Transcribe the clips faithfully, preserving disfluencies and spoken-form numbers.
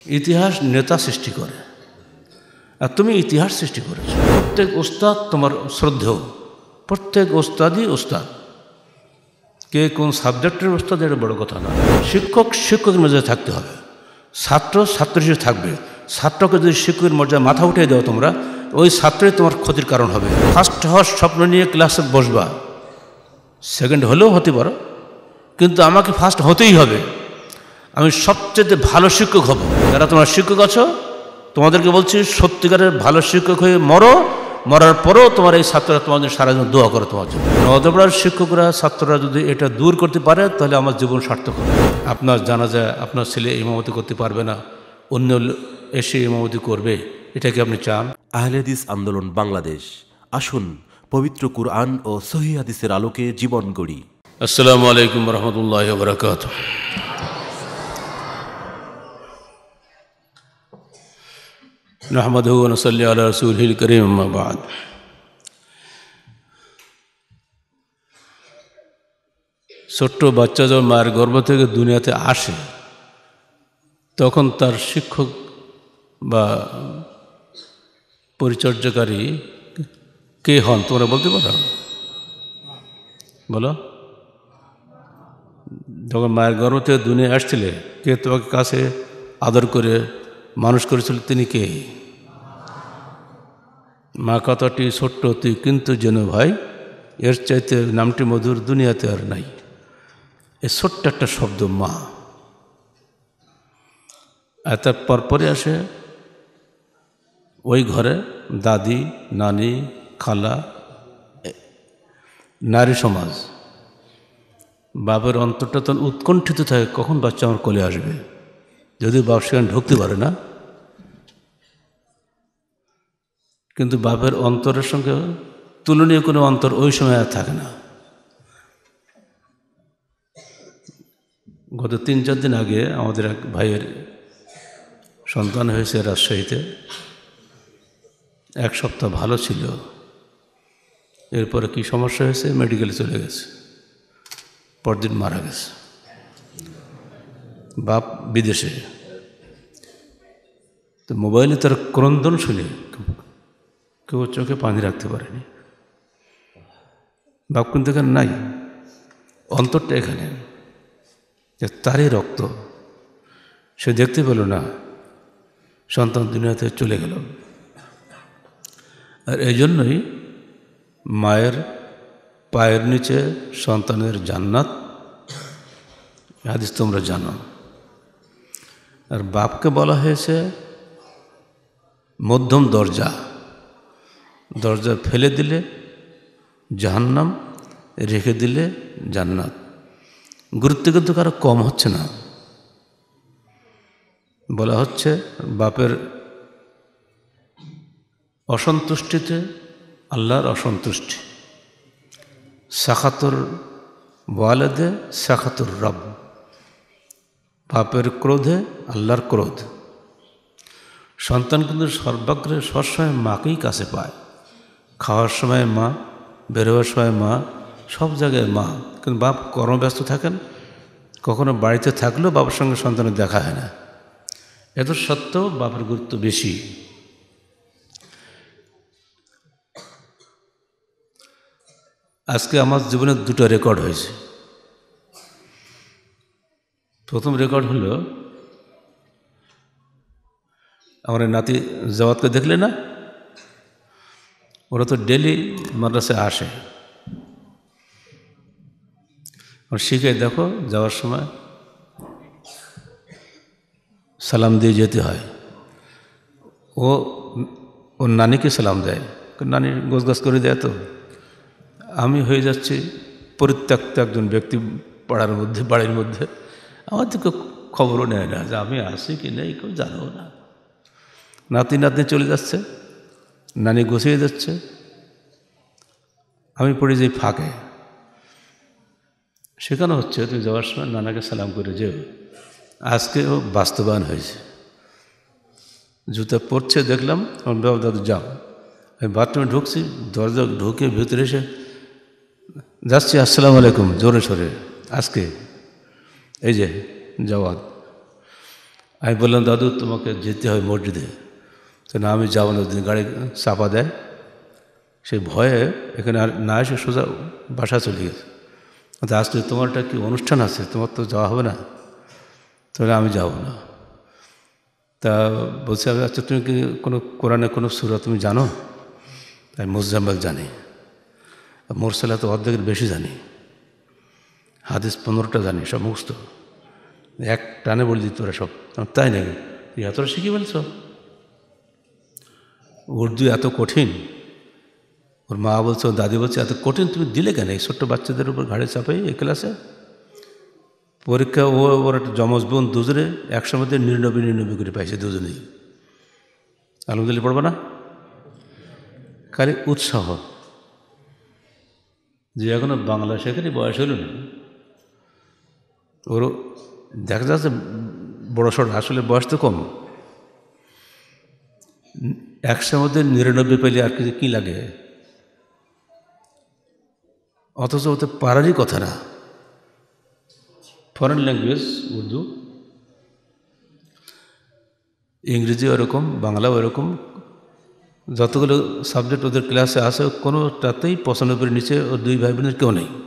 ইতিহাস নেতা সৃষ্টি করে, আর তুমি ইতিহাস সৃষ্টি করেছ। প্রত্যেক ওস্তাদ তোমার শ্রদ্ধেয়, প্রত্যেক ওস্তাদই ওস্তাদ। কে কোন সাবজেক্টের ওস্তাদ এটা বড় কথা না। শিক্ষক শিক্ষকের মর্যাদায় থাকতে হবে, ছাত্র ছাত্র হিসেবে থাকবে। ছাত্রকে যদি শিক্ষকের মর্যাদা মাথা উঠিয়ে দাও তোমরা, ওই ছাত্রই তোমার ক্ষতির কারণ হবে। ফার্স্ট হওয়ার স্বপ্ন নিয়ে ক্লাসে বসবা, সেকেন্ড হলেও হতে পারো, কিন্তু আমাকে ফার্স্ট হতেই হবে। আমি সবচেয়ে ভালো শিক্ষক হব। যারা তোমরা শিক্ষক আছো তোমাদেরকে বলছি, সত্যিকারের ভালো শিক্ষক হয়ে মরো, মরার পরেও তোমার এই ছাত্ররা তোমাদের সারা জীবন দোয়া করে তোমার জন্য। নওদাপাড়ার শিক্ষকরা ছাত্ররা যদি এটা দূর করতে পারে তাহলে আমার জীবন সার্থক হবে। আপনার জানাজা আপনার ছেলে ইমামতি করতে পারবে না, অন্য এসে ইমামতি করবে, এটা কি আপনি চান? আহলে হাদিস আন্দোলন বাংলাদেশ, আসুন পবিত্র কুরআন ও সহিহ হাদিসের আলোকে জীবন গড়ি। আসসালামু আলাইকুম রহমতুল্লাহি ওয়া বারাকাতুহু। নাহমাদুহু ওয়া নুসাল্লি আলা রাসূলিল কারীম, আম্মা বা'দ। ছোট্ট বাচ্চা যখন মায়ের গর্ভ থেকে দুনিয়াতে আসে তখন তার শিক্ষক বা পরিচর্যাকারী কে হন তোমরা বলতে পারো? বলো। যখন মায়ের গর্ভ থেকে দুনিয়া আসছিলে, কে তোমাকে কাছে আদর করে মানুষ করেছিল? তিনি কে? মা কথাটি ছোট্ট তুই কিন্তু যেন ভাই, এর চাইতে নামটি মধুর দুনিয়াতে আর নাই। এ ছোট্ট একটা শব্দ মা। আর তার পরপরে আসে ওই ঘরে দাদি, নানি, খালা, নারী সমাজ। বাপের অন্তরটা তখন উৎকণ্ঠিত থাকে, কখন বাচ্চা আমার কোলে আসবে। যদিও বাপ সেখানে ঢুকতে পারে না, কিন্তু বাপের অন্তরের সঙ্গে তুলনীয় কোনো অন্তর ওই সময় আর থাকে না। গত তিন চার দিন আগে আমাদের এক ভাইয়ের সন্তান হয়েছে রাজশাহীতে। এক সপ্তাহ ভালো ছিল, এরপরে কি সমস্যা হয়েছে, মেডিকেলে চলে গেছে, পরদিন মারা গেছে। বাপ বিদেশে, তো মোবাইলে তার ক্রন্দন শুনে কেউ চোখে পানি রাখতে পারেনি। বাপ কিন্তু এখানে নাই, অন্তরটা এখানে, যে তারই রক্ত। সে দেখতে পেল না সন্তান দুনিয়াতে চলে গেল। আর এই জন্যই মায়ের পায়ের নিচে সন্তানের জান্নাত, হাদিস তোমরা জানো। আর বাপকে বলা হয়েছে মধ্যম দরজা। দরজা ফেলে দিলে জাহান্নাম, রেখে দিলে জান্নাত। গুরুত্ব কিন্তু কারো কম হচ্ছে না। বলা হচ্ছে বাপের অসন্তুষ্টিতে আল্লাহর অসন্তুষ্টি। সাখাতুর ওয়ালেদে সাখাতুর রব। বাপের ক্রোধে আল্লাহর ক্রোধ। সন্তান কিন্তু সর্বাগ্রে সবসময় মাকেই কাছে পায়। খাওয়ার সময় মা, বেরোবার সময় মা, সব জায়গায় মা। কিন্তু বাপ কর্মব্যস্ত থাকেন, কখনো বাড়িতে থাকলেও বাবার সঙ্গে সন্তানের দেখা হয় না। এত সত্ত্বেও বাপের গুরুত্ব বেশি। আজকে আমার জীবনে দুটো রেকর্ড হয়েছে। প্রথম রেকর্ড হলো, আমার নাতি জাওয়াতকে দেখলে না, ওরা তো ডেলি মাদ্রাসায় আসে। আর শিখে দেখো, যাওয়ার সময় সালাম দিয়ে যেতে হয়। ও ওর নানিকে সালাম দেয়, নানি গোছগাছ করে দেয়। তো আমি হয়ে যাচ্ছি পরিত্যক্ত একজন ব্যক্তি পাড়ার মধ্যে, বাড়ির মধ্যে। আমার তো কেউ খবরও নেয় না যে আমি আসি কি নেই, কেউ জানবো না। নাতি নাতনি চলে যাচ্ছে, নানি গুছিয়ে যাচ্ছে, আমি পড়ে যাই ফাঁকে। সেখানে হচ্ছে তুমি যাওয়ার সময় নানাকে সালাম করে যেও। আজকে ও বাস্তবায়ন হয়েছে। জুতা পরছে দেখলাম, আমার বাবা দাদু যাও। আমি বাথরুমে ঢুকছি, দরজা ঢুকে ভিতরে এসে যাচ্ছি আসসালামু আলাইকুম জোরে সোরে। আজকে এই যে জওয়াদ, আমি বললাম দাদু তোমাকে যেতে হবে মসজিদে, তো না আমি যাবো না, গাড়ি চাপা দেয়। সেই ভয়ে এখানে আর না এসে সোজা বাসা চলে গেছে। আসলে তোমার একটা কি অনুষ্ঠান আছে, তোমার তো যাওয়া হবে না, তাহলে আমি যাব না। তা বলছে আচ্ছা তুমি কি কোনো কোরআনে কোনো সূরা তুমি জানো? তাই মুজাম্মিল জানি, মুরসালা তো অর্ধেকের বেশি জানি, হাদিস পনেরোটা জানি, সব মুখস্থ, এক টানে বলে দিত ওরা সব। তাই নাকি, তুই এতটা শিখি বলছ? উর্দু এত কঠিন। ওর মা বলছে, ওর দাদি বলছে এত কঠিন তুমি দিলে কেন এই ছোট্ট বাচ্চাদের উপর ঘাড়ে চাপাই এই ক্লাসে? পরীক্ষা ও ওর একটা জমজ বোন দুজনে একশোর মধ্যে নিরানব্বই নিরানব্বই করে পাইছে দুজনেই। আলহামদুলিল্লাহ পড়বে না, খালি উৎসাহ। যে এখনো বাংলা শেখারই বয়স হল না, ওরও দেখা যাচ্ছে বড় সড়, আসলে বয়স তো কম। একশোর মধ্যে নিরানব্বই পেলে আর কিছু কী লাগে, অথচ ওতে পারারই কথা না। ফরেন ল্যাঙ্গুয়েজ উর্দু, ইংরেজি ওরকম, বাংলাও ওরকম, যতগুলো সাবজেক্ট ওদের ক্লাসে আছে কোনোটাতেই পঁচানব্বইয়ের নিচে ও দুই ভাই বোনের কেউ নেই।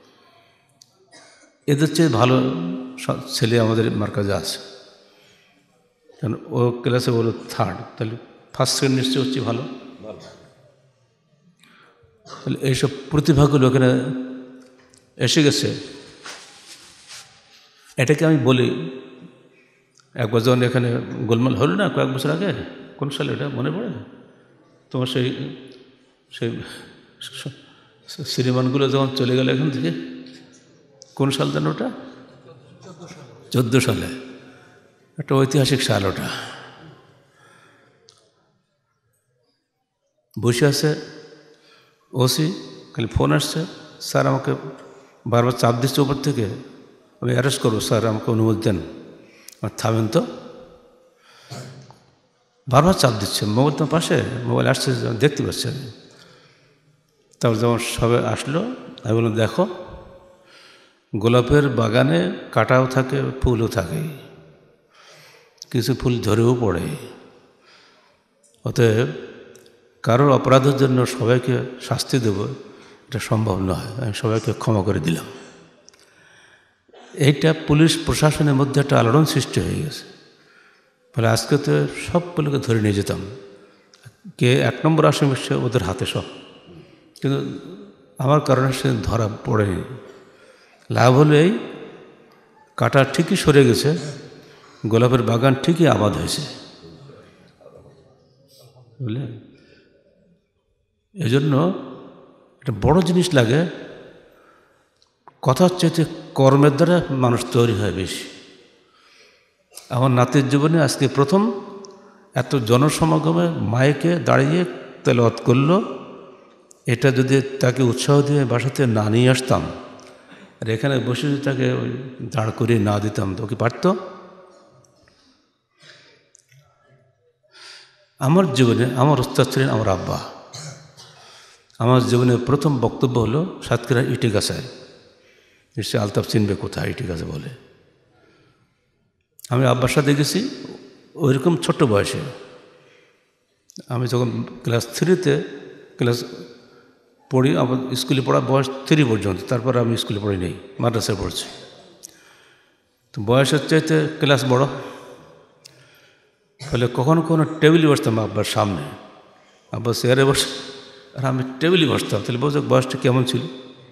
এদের চেয়ে ভালো ছেলে আমাদের মার্কাজে আছে, কারণ ও ক্লাসে বলো থার্ড, তাহলে ফার্স্ট সেকেন্ড নিশ্চয়ই হচ্ছে ভালো। তাহলে এইসব প্রতিভাগুলো এখানে এসে গেছে। এটাকে আমি বলি, একবার যখন এখানে গোলমাল হলো না কয়েক বছর আগে, কোন সালে এটা মনে পড়ে? তোমার সেই সেই শ্রীমানগুলো যখন চলে গেল এখান থেকে, কোন সাল যেন ওটা? চোদ্দো সালে, একটা ঐতিহাসিক সাল ওটা। বসে আছে ওসি, খালি ফোন আসছে, স্যার আমাকে বারবার চাপ দিচ্ছে উপর থেকে, আমি অ্যারেস্ট করবো, স্যার আমাকে অনুমতি দেন। আর থামেন তো, বারবার চাপ দিচ্ছে। মোবাইল তোমার পাশে, মোবাইল আসছে দেখতে পাচ্ছি আমি। তারপর যখন সবে আসলো, আমি বললাম দেখো, গোলাপের বাগানে কাটাও থাকে ফুলও থাকে, কিছু ফুল ঝরেও পড়ে, অতএব কারোর অপরাধের জন্য সবাইকে শাস্তি দেব এটা সম্ভব নয়, আমি সবাইকে ক্ষমা করে দিলাম। এইটা পুলিশ প্রশাসনের মধ্যে একটা আলোড়ন সৃষ্টি হয়ে গেছে। ফলে আজকে তো সবগুলোকে ধরে নিয়ে যেতাম, কে এক নম্বর আসামি সে ওদের হাতে সব, কিন্তু আমার কারণে সে ধরা পড়েনি। লাভ হলো এই, কাটা ঠিকই সরে গেছে, গোলাপের বাগান ঠিকই আবাদ হয়েছে, বুঝলে? এজন্য একটা বড় জিনিস লাগে, কথার চাইতে কর্মের দ্বারা মানুষ তৈরি হয় বেশি। আমার নাতির জীবনে আজকে প্রথম এত জনসমাগমে মাইকে দাঁড়িয়ে তেলাওয়াত করলো, এটা যদি তাকে উৎসাহ দিয়ে বাসাতে না নিয়ে আসতাম, আর এখানে বসে যদি তাকে ওই দাঁড় করিয়ে না দিতাম, তো কি পারত? আমার জীবনে আমার উস্তাদ ছিলেন আমার আব্বা। আমার জীবনে প্রথম বক্তব্য হলো সাতক্ষীরা ইটিগাছায়, নিশ্চয়ই আলতাফ চিনবে কোথায় ইটিগাছা বলে। আমি আব্বার সাথে গেছি ওইরকম ছোট্ট বয়সে, আমি যখন ক্লাস থ্রিতে ক্লাস পড়ি, আমার স্কুলে পড়া বয়স থ্রি পর্যন্ত, তারপর আমি স্কুলে পড়ি নেই, মাদ্রাসায় পড়ছি। তো বয়সের চাইতে ক্লাস বড়, ফলে কখনো কখনো টেবিলে বসতাম আব্বার সামনে, আব্বা চেয়ারে বসে আর আমি টেবিলে বসতাম। তাহলে বলছো বয়সটা কেমন ছিল?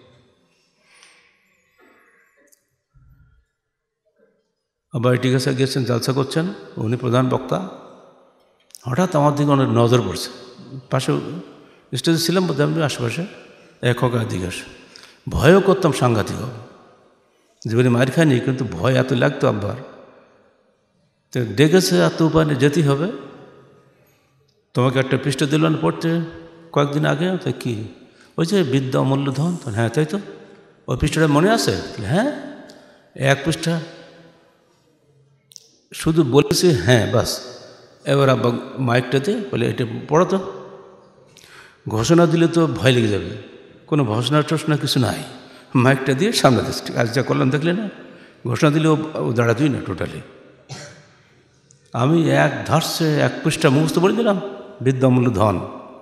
আবার ঠিক আছে গেছেন, জালসা করছেন, উনি প্রধান বক্তা, হঠাৎ আমার দিকে অনেক নজর পড়ছে, পাশে স্টেজে ছিলাম বোধ আমি আশেপাশে, এক হকার দিকে আসে, ভয়ও করতাম সাংঘাতিক, জীবনে মার খাইনি, কিন্তু ভয় এত লাগতো আব্বার। তো ডেকেছে, এত উপায় নিয়ে যেতেই হবে, তোমাকে একটা পৃষ্ঠা দিলেন পড়তে কয়েকদিন আগে, তো কী ওই যে বিদ্যা অমূল্য ধন, হ্যাঁ তাই তো, ওই পৃষ্ঠাটা মনে আছে? হ্যাঁ, এক পৃষ্ঠা শুধু বলেছি, হ্যাঁ বাস। এবার আব্বা মাইকটাতে বলে এটা পড়ো তো, ঘোষণা দিলে তো ভয় লেগে যাবে, কোনো ঘোষণা টোষণা কিছু নাই, মাইকটা দিয়ে সামনে দিচ্ছে, আজ যা করলাম দেখলে না, ঘোষণা দিলে ও দাঁড়াতেই না টোটালি। আমি এক ধারসে এক পৃষ্ঠা মুখস্থ বলে দিলাম, বিদ্যামূল্য ধন।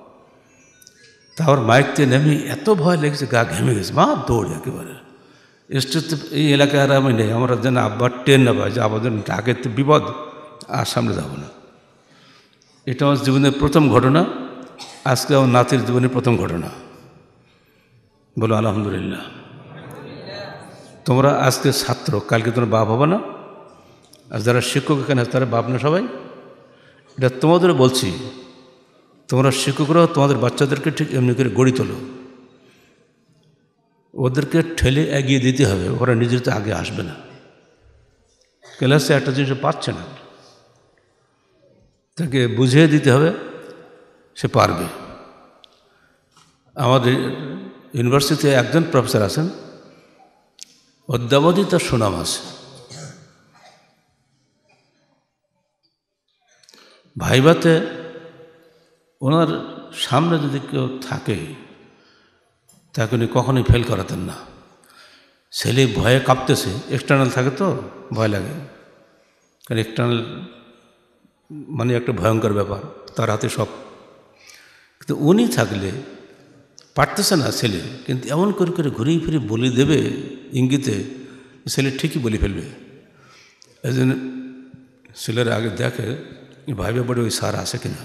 তারপর মাইক দিয়ে নেমে এত ভয় লেগেছে, গা ঘেমে গেছে, মা দৌড় একেবারে স্টেজতে। এই এলাকায় আর আমি নেই, আমরা যেন আব্বার ট্রেন না পাই যে আবার আগের তো বিপদ, আর সামনে যাব না। এটা আমার জীবনের প্রথম ঘটনা, আজকে আমার নাতির জীবনের প্রথম ঘটনা। বলো আলহামদুলিল্লাহ। তোমরা আজকে ছাত্র, কালকে তোমরা বাপ হবে না। আর যারা শিক্ষক এখানে তারা বাপ না সবাই। এটা তোমাদের বলছি, তোমরা শিক্ষকরাও তোমাদের বাচ্চাদেরকে ঠিক এমনি করে গড়ি তোলো। ওদেরকে ঠেলে এগিয়ে দিতে হবে, ওরা নিজের তো আগে আসবে না। ক্লাসে একটা জিনিস পাচ্ছে না, তাকে বুঝিয়ে দিতে হবে, সে পারবে। আমাদের ইউনিভার্সিটিতে একজন প্রফেসর আছেন, অদ্যাবধি তার সুনাম আছে। ভাইভাতে ওনার সামনে যদি কেউ থাকে তাকে উনি কখনোই ফেল করাতেন না। ছেলে ভয়ে কাঁপতেছে, এক্সটার্নাল থাকে তো ভয় লাগে, কারণ এক্সটার্নাল মানে একটা ভয়ঙ্কর ব্যাপার, তার হাতে সব। কিন্তু উনি থাকলে পারতেছে না ছেলে, কিন্তু এমন করে করে ঘুরিয়ে ফিরে বলে দেবে ইঙ্গিতে, ছেলে ঠিকই বলে ফেলবে। এই জন্য ছেলেরা আগে দেখে ভাইবে বলে ওই স্যার আছে কিনা।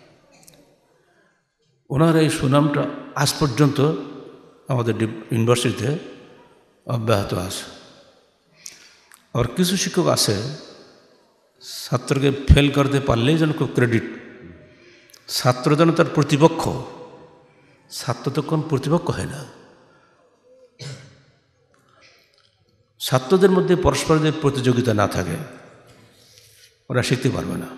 ওনার এই সুনামটা আজ পর্যন্ত আমাদের ইউনিভার্সিটিতে অব্যাহত আছে। আর কিছু শিক্ষক আছে ছাত্রকে ফেল করতে পারলেই যেন খুব ক্রেডিট, ছাত্র যেন তার প্রতিপক্ষ। ছাত্র তো কোন প্রতিপক্ষ হয় না। ছাত্রদের মধ্যে পরস্পরের প্রতিযোগিতা না থাকে, ওরা শিখতে পারবে না।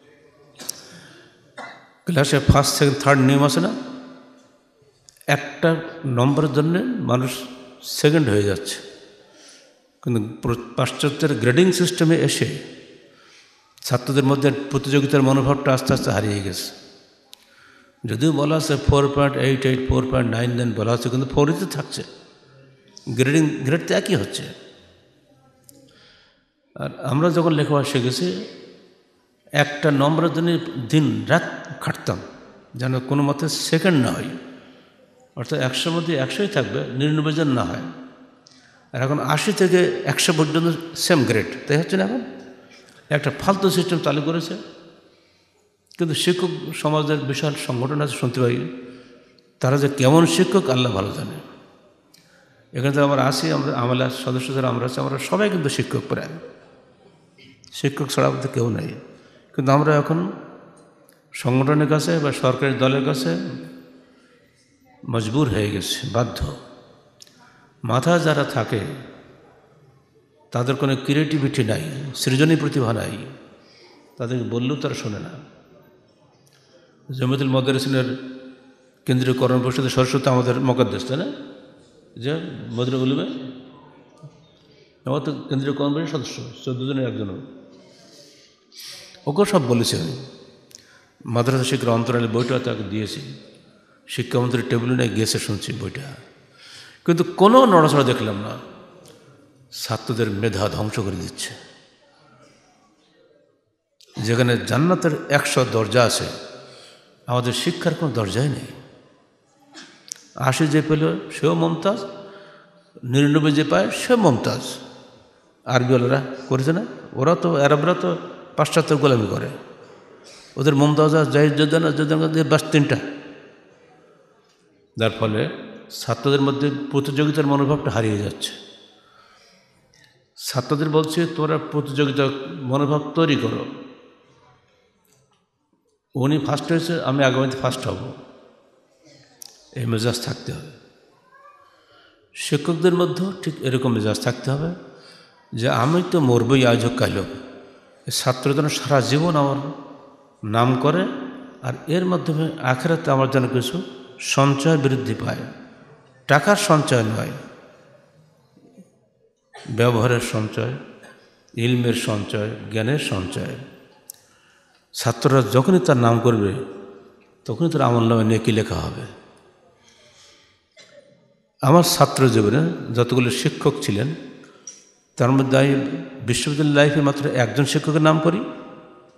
ক্লাসে ফার্স্ট সেকেন্ড থার্ড নিয়ম আছে না, একটা নম্বরের জন্য মানুষ সেকেন্ড হয়ে যাচ্ছে। কিন্তু পাশ্চাত্যের গ্রেডিং সিস্টেমে এসে ছাত্রদের মধ্যে প্রতিযোগিতার মনোভাবটা আস্তে আস্তে হারিয়ে গেছে। যদিও বলা আছে four point eight eight four point nine nine বলা হচ্ছে, কিন্তু ফোরইতে থাকছে, গ্রেডিং গ্রেড তো একই হচ্ছে। আর আমরা যখন লেখাপড়া শিখেছি, একটা নম্বরের জন্য দিন রাত খাটতাম যেন কোনো মতে সেকেন্ড না হয়, অর্থাৎ একশোর মধ্যে একশোই থাকবে, নিরানব্বই জন না হয়। আর এখন আশি থেকে একশো পর্যন্ত সেম গ্রেড, তাই হচ্ছে না। এখন একটা ফালতু সিস্টেম চালু করেছে, কিন্তু শিক্ষক সমাজের বিশাল সংগঠন আছে, শুনতে পাই। তারা যে কেমন শিক্ষক আল্লাহ ভালো জানে। এখানে তো আমরা আসি, আমরা আমলার সদস্য যারা আমরা আছি, আমরা সবাই কিন্তু শিক্ষক, প্রায় শিক্ষক ছাড়া আমাদের কেউ নেই। কিন্তু আমরা এখন সংগঠনের কাছে বা সরকারি দলের কাছে মজবুর হয়ে গেছে, বাধ্য। মাথা যারা থাকে তাদের কোনো ক্রিয়েটিভিটি নাই, সৃজনী প্রতিভা নাই, তাদেরকে বললেও তারা শোনে না। জামিয়াতুল মাদারিসিনের কেন্দ্রীয় কর্ম পরিষদের সদস্য তো আমাদের মুকদ্দেস, তাই না? যে মদরুল উলুমে আমার তো কেন্দ্রীয় কর্ম পরিষদের সদস্য, চোদ্দ জনের একজন। ওকেও সব বলেছে। মাদ্রাসা শিক্ষার অন্তরালে বইটা তাকে দিয়েছি, শিক্ষামন্ত্রীর টেবিলে নিয়ে গেছে, শুনছি বইটা। কিন্তু কোনো নড়াচড়া দেখলাম না। ছাত্রদের মেধা ধ্বংস করে দিচ্ছে। যেখানে জান্নাতের একশো দরজা আছে, আমাদের শিক্ষার কোনো দরজাই নেই। আশি যে পেল সেও মমতাজ, নিরানব্বই যে পায় সে মমতাজ। আরবিওয়ালারা করেছে না, ওরা তো আরবরা তো পাশ্চাত্যের গোলামি করে, ওদের মমতাজ জাহিদ যোদ্দানা যোদ্দান বাস তিনটা। যার ফলে ছাত্রদের মধ্যে প্রতিযোগিতার মনোভাবটা হারিয়ে যাচ্ছে। ছাত্রদের বলছে তোমরা প্রতিযোগিতা মনোভাব তৈরি করো। উনি ফার্স্ট হয়েছে, আমি আগামীতে ফার্স্ট হব, এই মেজাজ থাকতে হবে। শিক্ষকদের মধ্যেও ঠিক এরকম মেজাজ থাকতে হবে যে আমি তো মরবই আজ হোক কাল হোক, ছাত্র যেন সারা জীবন আমার নাম করে, আর এর মাধ্যমে আখেরাতে আমার যেন কিছু সঞ্চয় বৃদ্ধি পায়। টাকার সঞ্চয় নয়, ব্যবহারের সঞ্চয়, ইলমের সঞ্চয়, জ্ঞানের সঞ্চয়। ছাত্ররা যখনই তার নাম করবে তখনই তার আমল নামে নেকি লেখা হবে। আমার ছাত্র জীবনে যতগুলো শিক্ষক ছিলেন তার মধ্যে আমি বিশ্ববিদ্যালয় লাইফে মাত্র একজন শিক্ষকের নাম করি,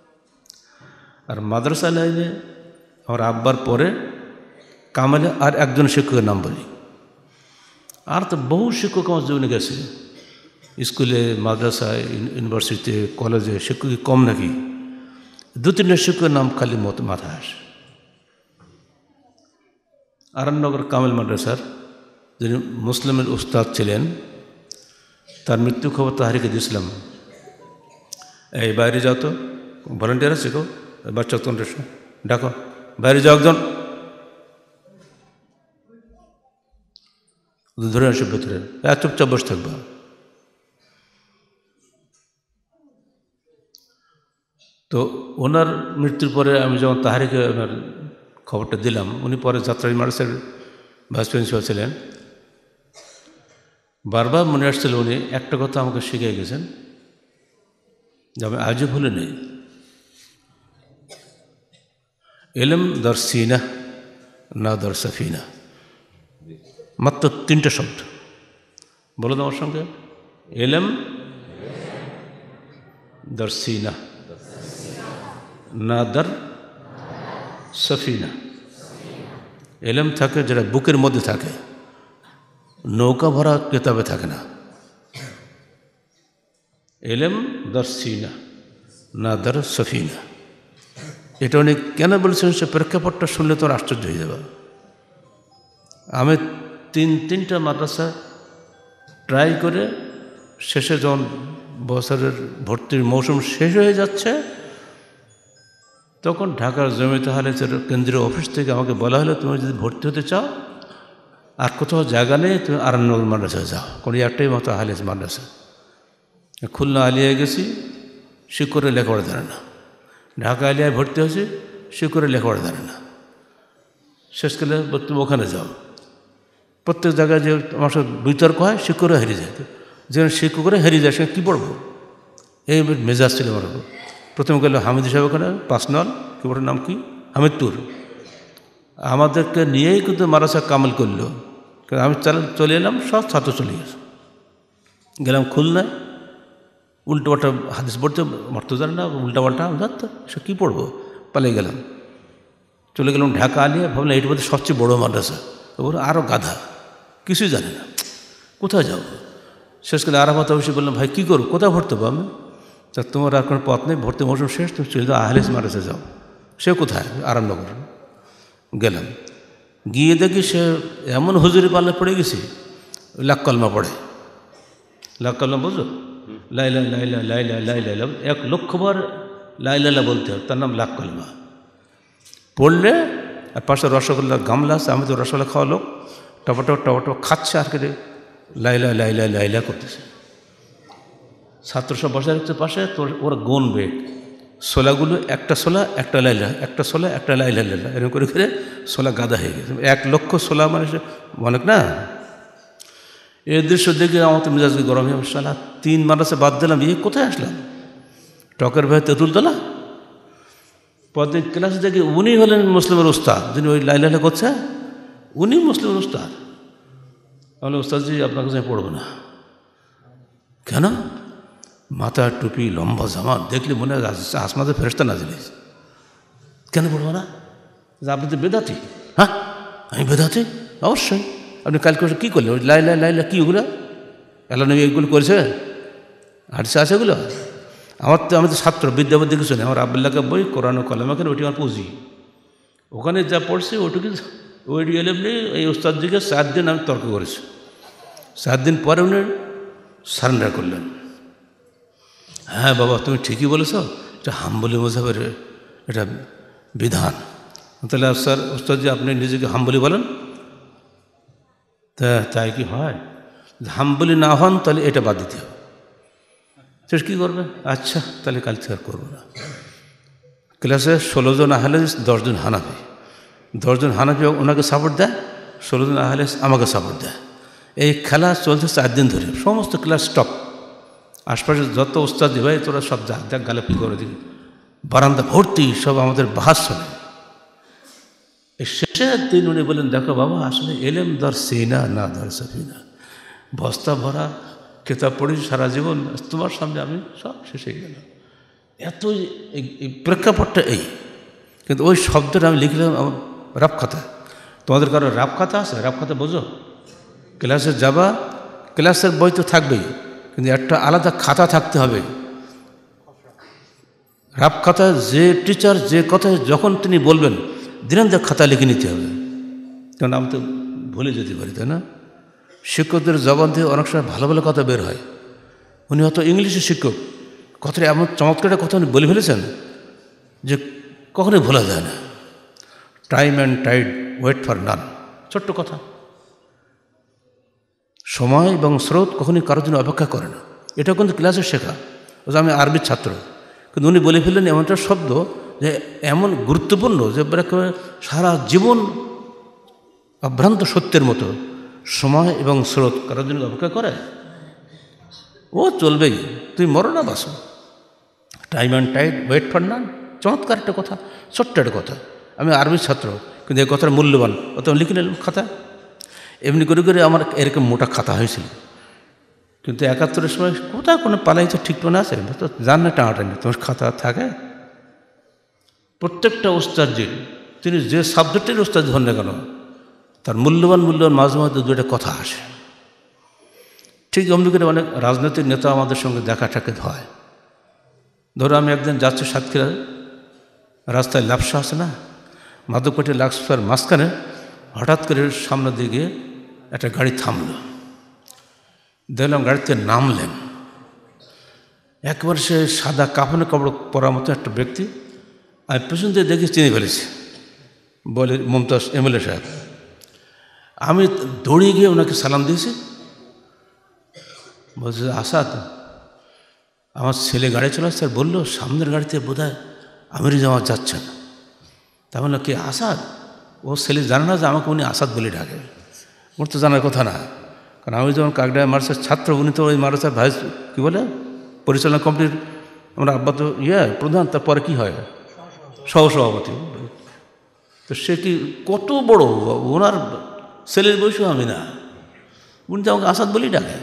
আর মাদ্রাসা লাইনে আমার আব্বার পরে কামালে আর একজন শিক্ষকের নাম বলি। আর তো বহু শিক্ষক আমার জীবনে গেছে, স্কুলে, মাদ্রাসায়, ইউনিভার্সিটিতে, কলেজে শিক্ষক কম নাকি? দু তিনটা শিক্ষকের নাম খালি মত মাথায় আসে। আরামনগর কামেল মাদ্রাসার যিনি মুসলিমের উস্তাদ ছিলেন, তার মৃত্যু খবর তাহারিকে দিয়েছিলাম, এই বাইরে যাও তো, ভলেন্টিয়ার আছে গো, বাচ্চা তোমরা ডাকো, বাইরে যাও একজন, ধরে আসে ভেতরে, এক চুপচাপ বসে থাকবা। তো ওনার মৃত্যুর পরে আমি যখন তাহারিকে ওনার খবরটা দিলাম, উনি পরে যাত্রাবাড়ি মাদ্রাসার ভাইস প্রিন্সিপাল ছিলেন। বারবার মনে আসছিল উনি একটা কথা আমাকে শিখিয়ে গেছেন, যে আমি আজও ভুলে নেই, এলম দর সিনা না দর সফিনা। মাত্র তিনটা শব্দ বলো তো আমার সঙ্গে, এলম দর সিনা না দর সফিনা। এলম থাকে যেটা বুকের মধ্যে থাকে, নৌকা ভরা কেতাবে থাকে না। এলম দর সিনা না দর সফিনা, এটা উনি কেন বলছেন সে প্রেক্ষাপটটা শুনলে তোর আশ্চর্য হয়ে যাবে। আমি তিন তিনটা মাদ্রাসা ট্রাই করে শেষে যখন বছরের ভর্তির মৌসুম শেষ হয়ে যাচ্ছে, তখন ঢাকার জমিয়ত আহলের কেন্দ্রীয় অফিস থেকে আমাকে বলা হলো, তুমি যদি ভর্তি হতে চাও আর কোথাও জায়গা নেই, তুমি আরামনগর মাদ্রাসায় যাও, কোনো একটাই মতো আহলে মাদ্রাসা। খুলনা আলিয়ায় গেছি, শিক্ষরে লেখাপড়া জানে না। ঢাকা আলিয়ায় ভর্তি হয়েছি, শিক্ষরে লেখাপড়া জানে না। শেষকালে তুমি ওখানে যাও। প্রত্যেক জায়গায় যে আমার সাথে বিতর্ক হয়, শিক্ষকরা হেরে যায়। যেখানে শিক্ষকরা হেরে যায় সেখানে কী পড়বো, এই মেজাজ ছিল আমার। প্রথমে গেল হামিদ সাহেব, ওখানে পাঁচ নল কি ওটার নাম কি, হামিদপুর, আমাদেরকে নিয়েই কিন্তু মাদ্রাসা কামাল করলো। আমি চলে এলাম, সব ছাত্র চলে গেছে। গেলাম খুলনায়, উল্টো পাল্টা হাদিস পড়তে মারতে জানে না, উল্টা পাল্টা তো সে কী পড়বো, পালিয়ে গেলাম। চলে গেলাম ঢাকা আলিয়া, ভাবলাম এইটা বোধহয় সবচেয়ে বড়ো মাদ্রাসা। ওর আরও গাধা, কিছুই জানে না, কোথায় যাবো। শেষকালে আরাফাত অবশ্যই বললাম, ভাই কী করবো, কোথায় ভর্তি হবো আমি? তা তোমার আর কোনো পথ নেই, ভর্তি মৌসুম শেষ, তুমি চলে যাও আহলে মাদ্রাসায় যাও। সে কোথায়? আরামনগর। গেলাম, গিয়ে দেখি সে এমন হুজুরি পাল্লা পড়ে গেছি, লাখ কলমা পড়ে। লাখ কলমা বুঝো, লাইলা লাইলা লাইলা লাইলা, এক লক্ষবার লাইলালা বলতে হবে, তার নাম লাখ কলমা পড়লে। আর পাশে রসগোল্লা গামলা আছে, আমি তো রসগোল্লা খাওয়া লোক, টপাটপ টপাটপ খাচ্ছে, আর কেটে লাইলা লাইলা লাইলা করতেছে। ছাত্র সব বসে রাখছে পাশে, তোর ওরা গুনবে সোলাগুলো, একটা সোলা একটা লাইলা, একটা সোলা একটা লাইলা লাইলা, এরকম করে করে সোলা গাদা হয়ে গেছে। এক লক্ষ সোলা মানে অনেক না। এই দৃশ্য দেখে আমার তো মেজাজ গরম হয়ে সালা, তিন মাদ্রাসা বাদ দিলাম, এই কোথায় আসলাম? টকের ভাই তেঁতুলতলা। পরদিন ক্লাসে দেখি উনি হলেন মুসলিমের উস্তাদ, যিনি ওই লাইলা করছে, উনি মুসলিমের উস্তাদ। তাহলে উস্তাদজি আপনার কাছে পড়বো না। কেন? মাথা টুপি, লম্বা জামা, দেখলে মনে হয় আসমাতে ফেরেশতা নাজিল হয়েছে। কেন পড়বো না? আপনি তো বেদাতি। হ্যাঁ, আমি বেদাতি? অবশ্যই। আপনি কালকে কী করলেন? ওই লাইলা লাইলা কী ওগুলো? আল্লাহ নবী এগুলো করেছে? হাদিসে আছে ওগুলো? আমার তো আমি তো ছাত্র, বিদ্যাপতি কিছু নেই। আমার আব্দুল্লাহকে বই, কোরআন ও কলম, এখানে ওইটি আমার পুঁজি। ওখানে যা পড়ছি ওইটুকু, ওই এলেমনি এই ওস্তাদজিকে সাত দিন আমি তর্ক করেছি। সাত দিন পরে উনি সারেন্ডার করলেন। হ্যাঁ বাবা, তুমি ঠিকই বলেছ, এটা হাম্বলি মযহাবের এটা বিধান। তাহলে স্যার ওস্তাদজি আপনি নিজেকে হাম্বলি বলেন? তা তাই কি হয়? হাম্বলি না হন তাহলে এটা বাদ দিতে হবে। সে কী করবে? আচ্ছা তাহলে কাল থেকে আর করবো না। ক্লাসে ষোলো জন আহলে, দশজন হানাফি। দশজন হানাফি ওনাকে সাপোর্ট দেয়, ষোলো জন আহলে আমাকে সাপোর্ট দেয়। এই খেলা চলছে চার দিন ধরে, সমস্ত ক্লাস স্টপ। আশপাশে যত ওস্তাদ ভাই তোরা সব যা দেখ গালাপি করে দিবি, বারান্দা ভর্তি সব আমাদের বাহাস শোনে। এই শেষের দিন উনি বলেন, দেখো বাবা, আসলে এলেম দর সিনা না দর সফিনা। বস্তা ভরা কেতাব পড়ি সারা জীবন, তোমার সামনে আমি সব শেষ হয়ে গেলাম। এত এই প্রেক্ষাপটটা এই কিন্তু ওই শব্দটা আমি লিখলাম আমার রাপ খাতা। তোমাদের কারো রাপ খাতা আছে? রাপ খাতা বোঝো? ক্লাসে যাবা, ক্লাসের বই তো থাকবেই, কিন্তু একটা আলাদা খাতা থাকতে হবে। রাপ খাতা যে টিচার যে কথায় যখন তিনি বলবেন দিনের খাতা লিখে নিতে হবে, কারণ আমি তো ভুলে যেতে পারি, তাই না? শিক্ষকদের জবান থেকে অনেক সময় ভালো ভালো কথা বের হয়। উনি হয়তো ইংলিশের শিক্ষক, কথাটা এমন চমৎকার একটা কথা উনি বলে ফেলেছেন যে কখনোই ভোলা যায় না। Time and tide wait for none, ছোট্ট কথা। সময় এবং স্রোত কখনই কারোর জন্য অপেক্ষা করে না। এটা কিন্তু ক্লাসে শেখা। আমি আরবির ছাত্র, কিন্তু উনি বলে ফেললেন এমন একটা শব্দ যে এমন গুরুত্বপূর্ণ যে সারা জীবন অভ্রান্ত সত্যের মতো। সময় এবং স্রোত কারোর জন্য অপেক্ষা করে? ও চলবেই, তুই মরো না বাসো। Time and tide wait for none, চমৎকার একটা কথা, ছোট্ট একটা কথা। আমি আরবির ছাত্র, কিন্তু এই কথাটা মূল্যবান, অত আমি লিখে নিলাম খাতা। এমনি করে করে আমার এরকম মোটা খাতা হয়েছিল। কিন্তু একাত্তরের সময় কোথাও কোনো পালাই তো ঠিক মনে আছে? তো জান না টানাটানি, তোমার খাতা থাকে। প্রত্যেকটা ওস্তাদজি, তিনি যে সাবজেক্টের ওস্তাদ হন না কেন, তার মূল্যবান মূল্যবান মাঝে মাঝে দুটো কথা আসে। ঠিক অমনি করে অনেক রাজনৈতিক নেতা আমাদের সঙ্গে দেখা সাক্ষাৎ হয়। ধরো আমি একদিন যাচ্ছি সাতক্ষীরা, রাস্তায় লাপসা আছে না, মাধবপাটি লাপসার মাঝখানে হঠাৎ করে সামনের দিকে একটা গাড়ি থামলো। দেখলাম গাড়িতে নামলেন একবার সে সাদা কাফনে কাপড় পরার মতো একটা ব্যক্তি। আমি পেছন দিয়ে দেখে চিনে ফেলেছি, বলে মমতাজ এমএলএ সাহেব। আমি দৌড়িয়ে গিয়ে ওনাকে সালাম দিয়েছি। বলছে আসাদ, আমার ছেলে গাড়ি চালাচ্ছে, আর বললো সামনের গাড়িতে বোধ হয় আমির জামাত যাচ্ছেন। তা বললো কে? আসাদ। ও ছেলে জানে না যে আমাকে উনি আসাদ বলে ডাকে। ওর তো জানার কথা না, কারণ আমি যখন কাকডায় মাদ্রাসার ছাত্র, উনি তো ওই মাদ্রাসার ভাইস কী বলে পরিচালনা কমিটির, আমরা আব্বা তো ইয়ে প্রধান, তারপরে কী হয় সহসভাপতি। তো সে কি কত বড়, ওনার ছেলের বয়সও আমি না, উনি তো আমাকে আসাদ বলেই ডাকে।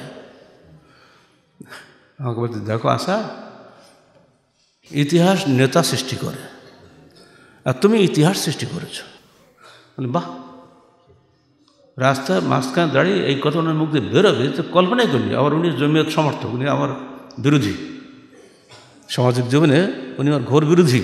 আমাকে বলতে দেখো আসাদ, ইতিহাস নেতা সৃষ্টি করে, আর তুমি ইতিহাস সৃষ্টি করেছ। বলে বাহ, রাস্তার মাঝখানে দাঁড়িয়ে এই কথা ওনার মুখ দিয়ে বেরোবে তো কল্পনাই করিনি। আবার উনি জমিয়ত সমর্থক, উনি আমার বিরোধী, সামাজিক জীবনে উনি আমার ঘোর বিরোধী।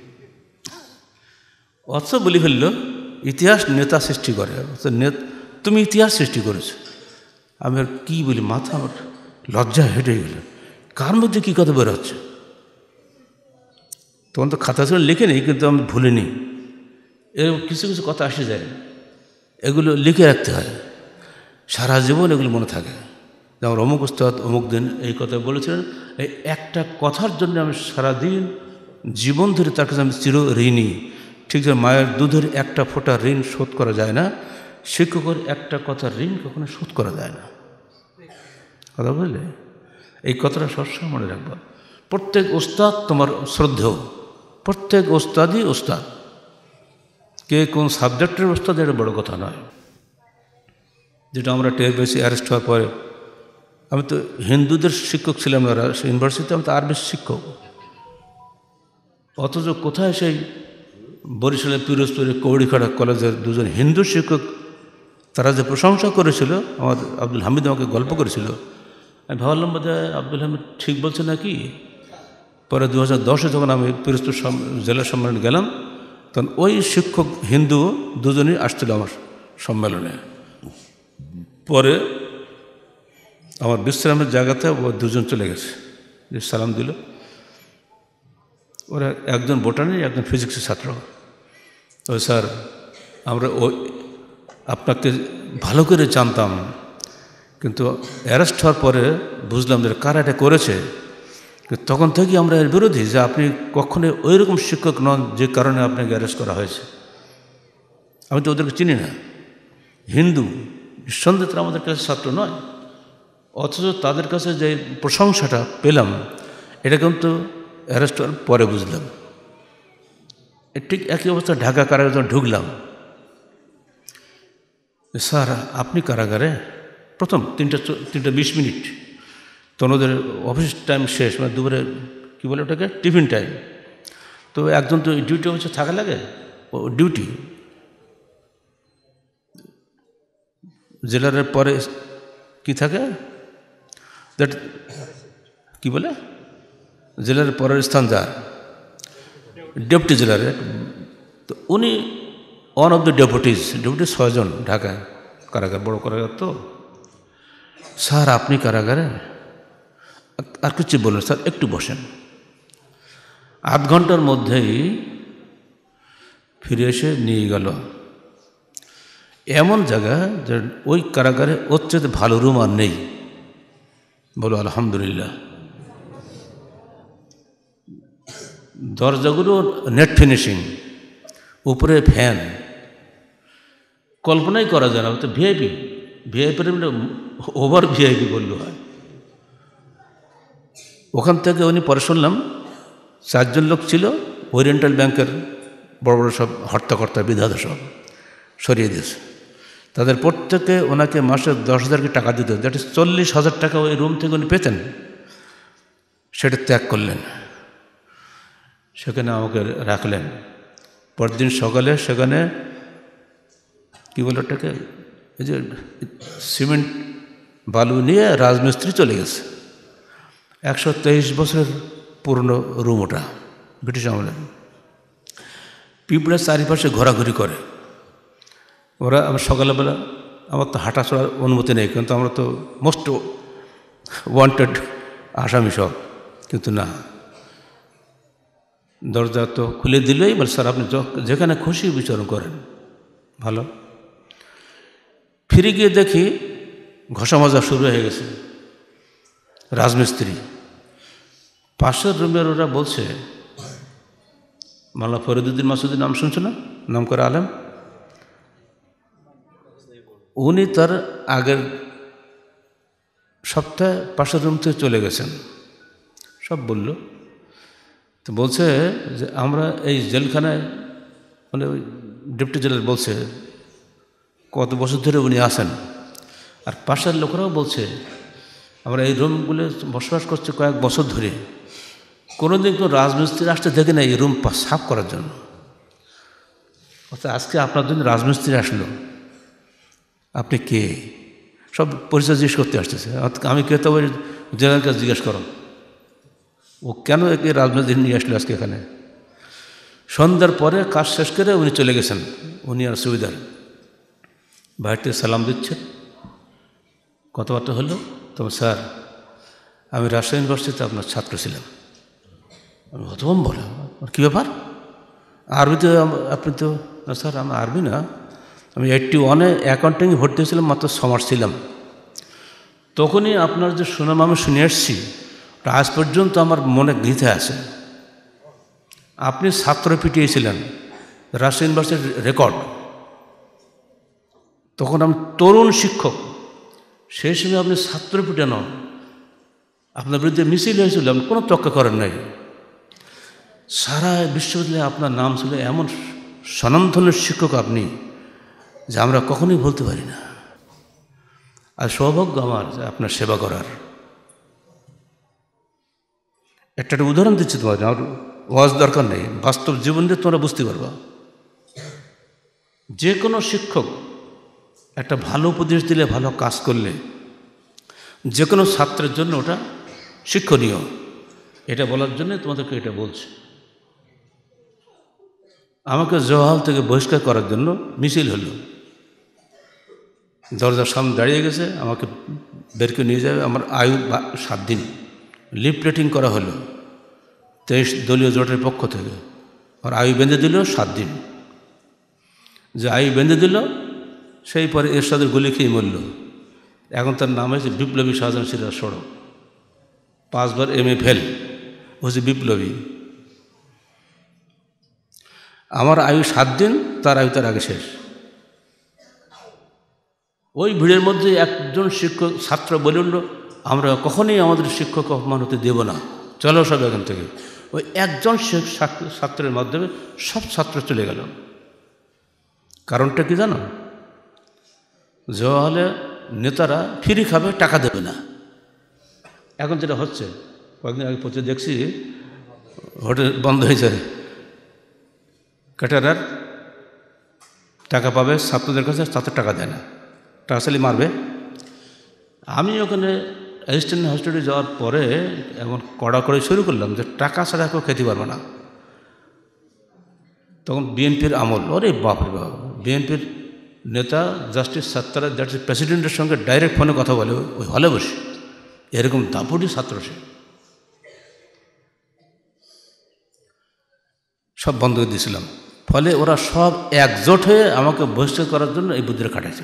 অথচ বলে ফেলল ইতিহাস নেতা সৃষ্টি করে, তুমি ইতিহাস সৃষ্টি করেছ। আমি আর কী বলি, মাথা আমার লজ্জা হেঁটে গেল, কার মধ্যে কী কথা বেরোচ্ছে। তখন তো খাতা ছিল লিখে নিই, কিন্তু আমি ভুলিনি। এর কিছু কিছু কথা আসে যায়, এগুলো লিখে রাখতে হয়, সারা জীবন এগুলো মনে থাকে। যেমন অমুক উস্তাদ অমুক দিন এই কথা বলেছিলেন, এই একটা কথার জন্য আমি সারাদিন জীবন ধরে তার কাছে আমি চির ঋণী। ঠিক যেমন মায়ের দুধের একটা ফোঁটা ঋণ শোধ করা যায় না, শিক্ষকের একটা কথার ঋণ কখনো শোধ করা যায় না। কথা বুঝলে? এই কথাটা সবসময় মনে রাখবো। প্রত্যেক ওস্তাদ তোমার শ্রদ্ধেয়, প্রত্যেক ওস্তাদই ওস্তাদ। কে কোন সাবজেক্টের ওস্তাদ এটা বড় কথা নয়। যেটা আমরা টের পেয়েছি অ্যারেস্ট হওয়ার পরে, আমি তো হিন্দুদের শিক্ষক ছিলাম না ইউনিভার্সিটিতে, আমি তো আরবির শিক্ষক। অথচ কোথায় সেই বরিশালের পিরোজপুরের কৌড়িখাড়া কলেজের দুজন হিন্দু শিক্ষক, তারা যে প্রশংসা করেছিল, আমার আব্দুল হামিদ আমাকে গল্প করেছিল, আমি ভাবলাম বোধ হয় আব্দুল হামিদ ঠিক বলছে নাকি। পরে দু হাজার দশে যখন আমি পিরোজপুর জেলা সম্মেলনে গেলাম, তখন ওই শিক্ষক হিন্দু দুজনই আসছিল আমার সম্মেলনে। পরে আমার বিশ্রামের জায়গাতে ও দুজন চলে গেছে, যে সালাম দিল। ওরা একজন বোটানি, একজন ফিজিক্সের ছাত্র। ও স্যার, আমরা ওই আপনাকে ভালো করে জানতাম, কিন্তু অ্যারেস্ট হওয়ার পরে বুঝলাম যে কারা এটা করেছে। তখন থেকেই আমরা এর বিরোধী, যে আপনি কখনোই ওই রকম শিক্ষক নন যে কারণে আপনাকে অ্যারেস্ট করা হয়েছে। আমি তো ওদেরকে চিনি না, হিন্দু, নিঃসন্দেহে তারা আমাদের কাছে ছাত্র নয়। অথচ তাদের কাছে যে প্রশংসাটা পেলাম, এটা কিন্তু অ্যারেস্ট হওয়ার পরে বুঝলাম। ঠিক একই অবস্থা ঢাকা কারাগারে যখন ঢুকলাম, স্যার আপনি কারাগারে? প্রথম তিনটা তিনটা বিশ মিনিট তখন ওদের অফিস টাইম শেষ, মানে দুপুরে কী বলে ওটাকে টিফিন টাইম। তো তো একজন তো ডিউটি অফিসে থাকা লাগে, ও ডিউটি জেলারের পরে কি থাকে, দ্যাট কি বলে, জেলার পরের স্থান যার ডেপুটি জেলারের, তো উনি one of the deputies, deputy ছয়জন ঢাকায় কারাগার, বড় কারাগার। তো স্যার আপনি কারাগারে, আর কিছু বললেন, স্যার একটু বসেন। আধ ঘন্টার মধ্যেই ফিরে এসে নিয়ে গেল এমন জায়গা যে ওই কারাগারে ওর চেয়ে ভালো রুম আর নেই। বলো আলহামদুলিল্লাহ। দরজাগুলো নেট ফিনিশিং, উপরে ফ্যান, কল্পনাই করা যায় না। তো ভিআইপি, ভিআইপি ওভার ভিআইপি বললো হয়। ওখান থেকে উনি পরে শুনলাম চারজন লোক ছিল, ওরিয়েন্টাল ব্যাংকের বড় বড় সব হর্তাকর্তা বিধাতা সব সরিয়ে দিয়েছে। তাদের প্রত্যেকে ওনাকে মাসে দশ হাজার কি টাকা দিত, দ্যাট ইজ চল্লিশ হাজার টাকা ওই রুম থেকে উনি পেতেন। সেটা ত্যাগ করলেন, সেখানে আমাকে রাখলেন। পরদিন সকালে সেখানে কী বলে ওটাকে, এই যে সিমেন্ট বালু নিয়ে রাজমিস্ত্রি চলে গেছে। একশো তেইশ বছরের পুরনো রুম ওটা, ব্রিটিশ আমলে। পিঁপড়ার চারিপাশে ঘোরাঘুরি করে ওরা। আমার সকালবেলা, আমার তো হাঁটা চড়ার অনুমতি নেই, কিন্তু আমরা তো মোস্ট ওয়ান্টেড আসামি সব, কিন্তু না, দরজা তো খুলে দিলেই বলে স্যার আপনি যেখানে খুশি বিচরণ করেন। ভালো। ফিরে গিয়ে দেখি ঘষা মাজা শুরু হয়ে গেছে। রাজমিস্ত্রি পাশের রুমের ওরা বলছে, মাওলানা ফরিদুদ্দিন মাসুদের নাম শুনছো না, নাম করে আলেম, উনি তার আগের সপ্তাহে পাশের রুম থেকে চলে গেছেন, সব বলল। তো বলছে যে আমরা এই জেলখানায়, মানে ওই ডেপুটি জেলার বলছে কত বছর ধরে উনি আসেন, আর পাশের লোকেরাও বলছে আমরা এই রুমগুলো বসবাস করছি কয়েক বছর ধরে, কোনোদিন কোনো রাজমিস্ত্রি আসতে দেখে না এই রুম সাফ করার জন্য। অর্থাৎ আজকে আপনার জন্য রাজমিস্ত্রি আসলো, আপনি কে, সব পরিচয় জিজ্ঞেস করতে আসতেছে। আমি কে, তো ওই জেলার কাছে জিজ্ঞেস করো ও কেন একে রাজমিস্ত্রি নিয়ে আসলো আজকে এখানে। সন্ধ্যার পরে কাজ শেষ করে উনি চলে গেছেন, উনি আর সুবিধার বাইরে থেকে সালাম দিচ্ছেন, কথাবার্তা হলো। তবে স্যার আমি রাজশাহী ইউনিভার্সিটিতে আপনার ছাত্র ছিলাম। আমি হতভম্ব বলে, কী ব্যাপার, আরবিতে আপনি তো, না স্যার আমি আরবি না, আমি এইটটি ওয়ানে অ্যাকাউন্টিংয়ে ভর্তি হয়েছিলাম, মাত্র ছমাস ছিলাম। তখনই আপনার যে সুনাম আমি শুনে এসেছি, আজ পর্যন্ত আমার মনে গীতে আছে। আপনি ছাত্র পিটিয়েছিলেন, রাজশাহী ইউনিভার্সিটির রেকর্ড। তখন আমি তরুণ শিক্ষক, সেই সময় আপনি ছাত্র পিটানো, আপনার বিরুদ্ধে মিছিল হয়েছিল, আপনি কোনো তক্কা করেন নাই। সারা বিশ্ববিদ্যালয়ে আপনার নাম ছিল, এমন স্বনামধন্য শিক্ষক আপনি যে আমরা কখনোই বলতে পারি না। আর সৌভাগ্য আমার যে আপনার সেবা করার। একটা একটা উদাহরণ দিচ্ছি তোমার, আমার ওয়াজ দরকার নেই, বাস্তব জীবন দিয়ে তোমরা বুঝতে পারবা। যে কোনো শিক্ষক একটা ভালো উপদেশ দিলে, ভালো কাজ করলে, যে কোনো ছাত্রের জন্য ওটা শিক্ষণীয়। এটা বলার জন্য তোমাদেরকে এটা বলছি। আমাকে জওহাল থেকে বহিষ্কার করার জন্য মিছিল হলো, দরজার সামনে দাঁড়িয়ে গেছে, আমাকে বের করে নিয়ে যাবে। আমার আয়ু সাত দিন, লিফলেটিং করা হলো তেইশ দলীয় জোটের পক্ষ থেকে। আর আয়ু বেঁধে দিল সাত দিন। যে আয়ু বেঁধে দিল সেই পরে এরশাদের গুলি খেয়ে মরল। এখন তার নাম হয়েছে বিপ্লবী শাহজাহান সিরাজ সড়ক। পাঁচবার এম এ ফেল, হচ্ছে বিপ্লবী। আমার আয়ু সাত দিন, তার আয়ু তার আগে শেষ। ওই ভিড়ের মধ্যে একজন শিক্ষক ছাত্র বলে উঠল, আমরা কখনোই আমাদের শিক্ষক অপমান হতে দেব না, চলো সব এখান থেকে। ওই একজন ছাত্রের মাধ্যমে সব ছাত্র চলে গেল। কারণটা কি জানো? জওয়াহলে নেতারা ফ্রি খাবে, টাকা দেবে না। এখন যেটা হচ্ছে, কয়েকদিন আগে পৌঁছে দেখছি হোটেল বন্ধ হয়ে যায়, ক্যাটারার টাকা পাবে ছাত্রদের কাছে, ছাত্র টাকা দেয় না, টাকা চালিয়ে মারবে। আমি ওখানে অ্যাসিস্ট্যান্ট হস্পিটালে যাওয়ার পরে এখন কড়াকড়ি শুরু করলাম যে টাকা ছাড়া কেউ খেতে পারবে না। তখন বিএনপির আমল, ওরে বাপরে বাপ, বিএনপির নেতা জাস্টিস সাত্তারা জাস্টিস প্রেসিডেন্টের সঙ্গে ডাইরেক্ট ফোনে কথা বলে ওই হলে বসে, এরকম দাপুটি ছাত্র সে, সব বন্ধ করে দিয়েছিলাম। ফলে ওরা সব একজোট হয়ে আমাকে বহিষ্কার করার জন্য এই বুদ্ধিটা খাটাইছে।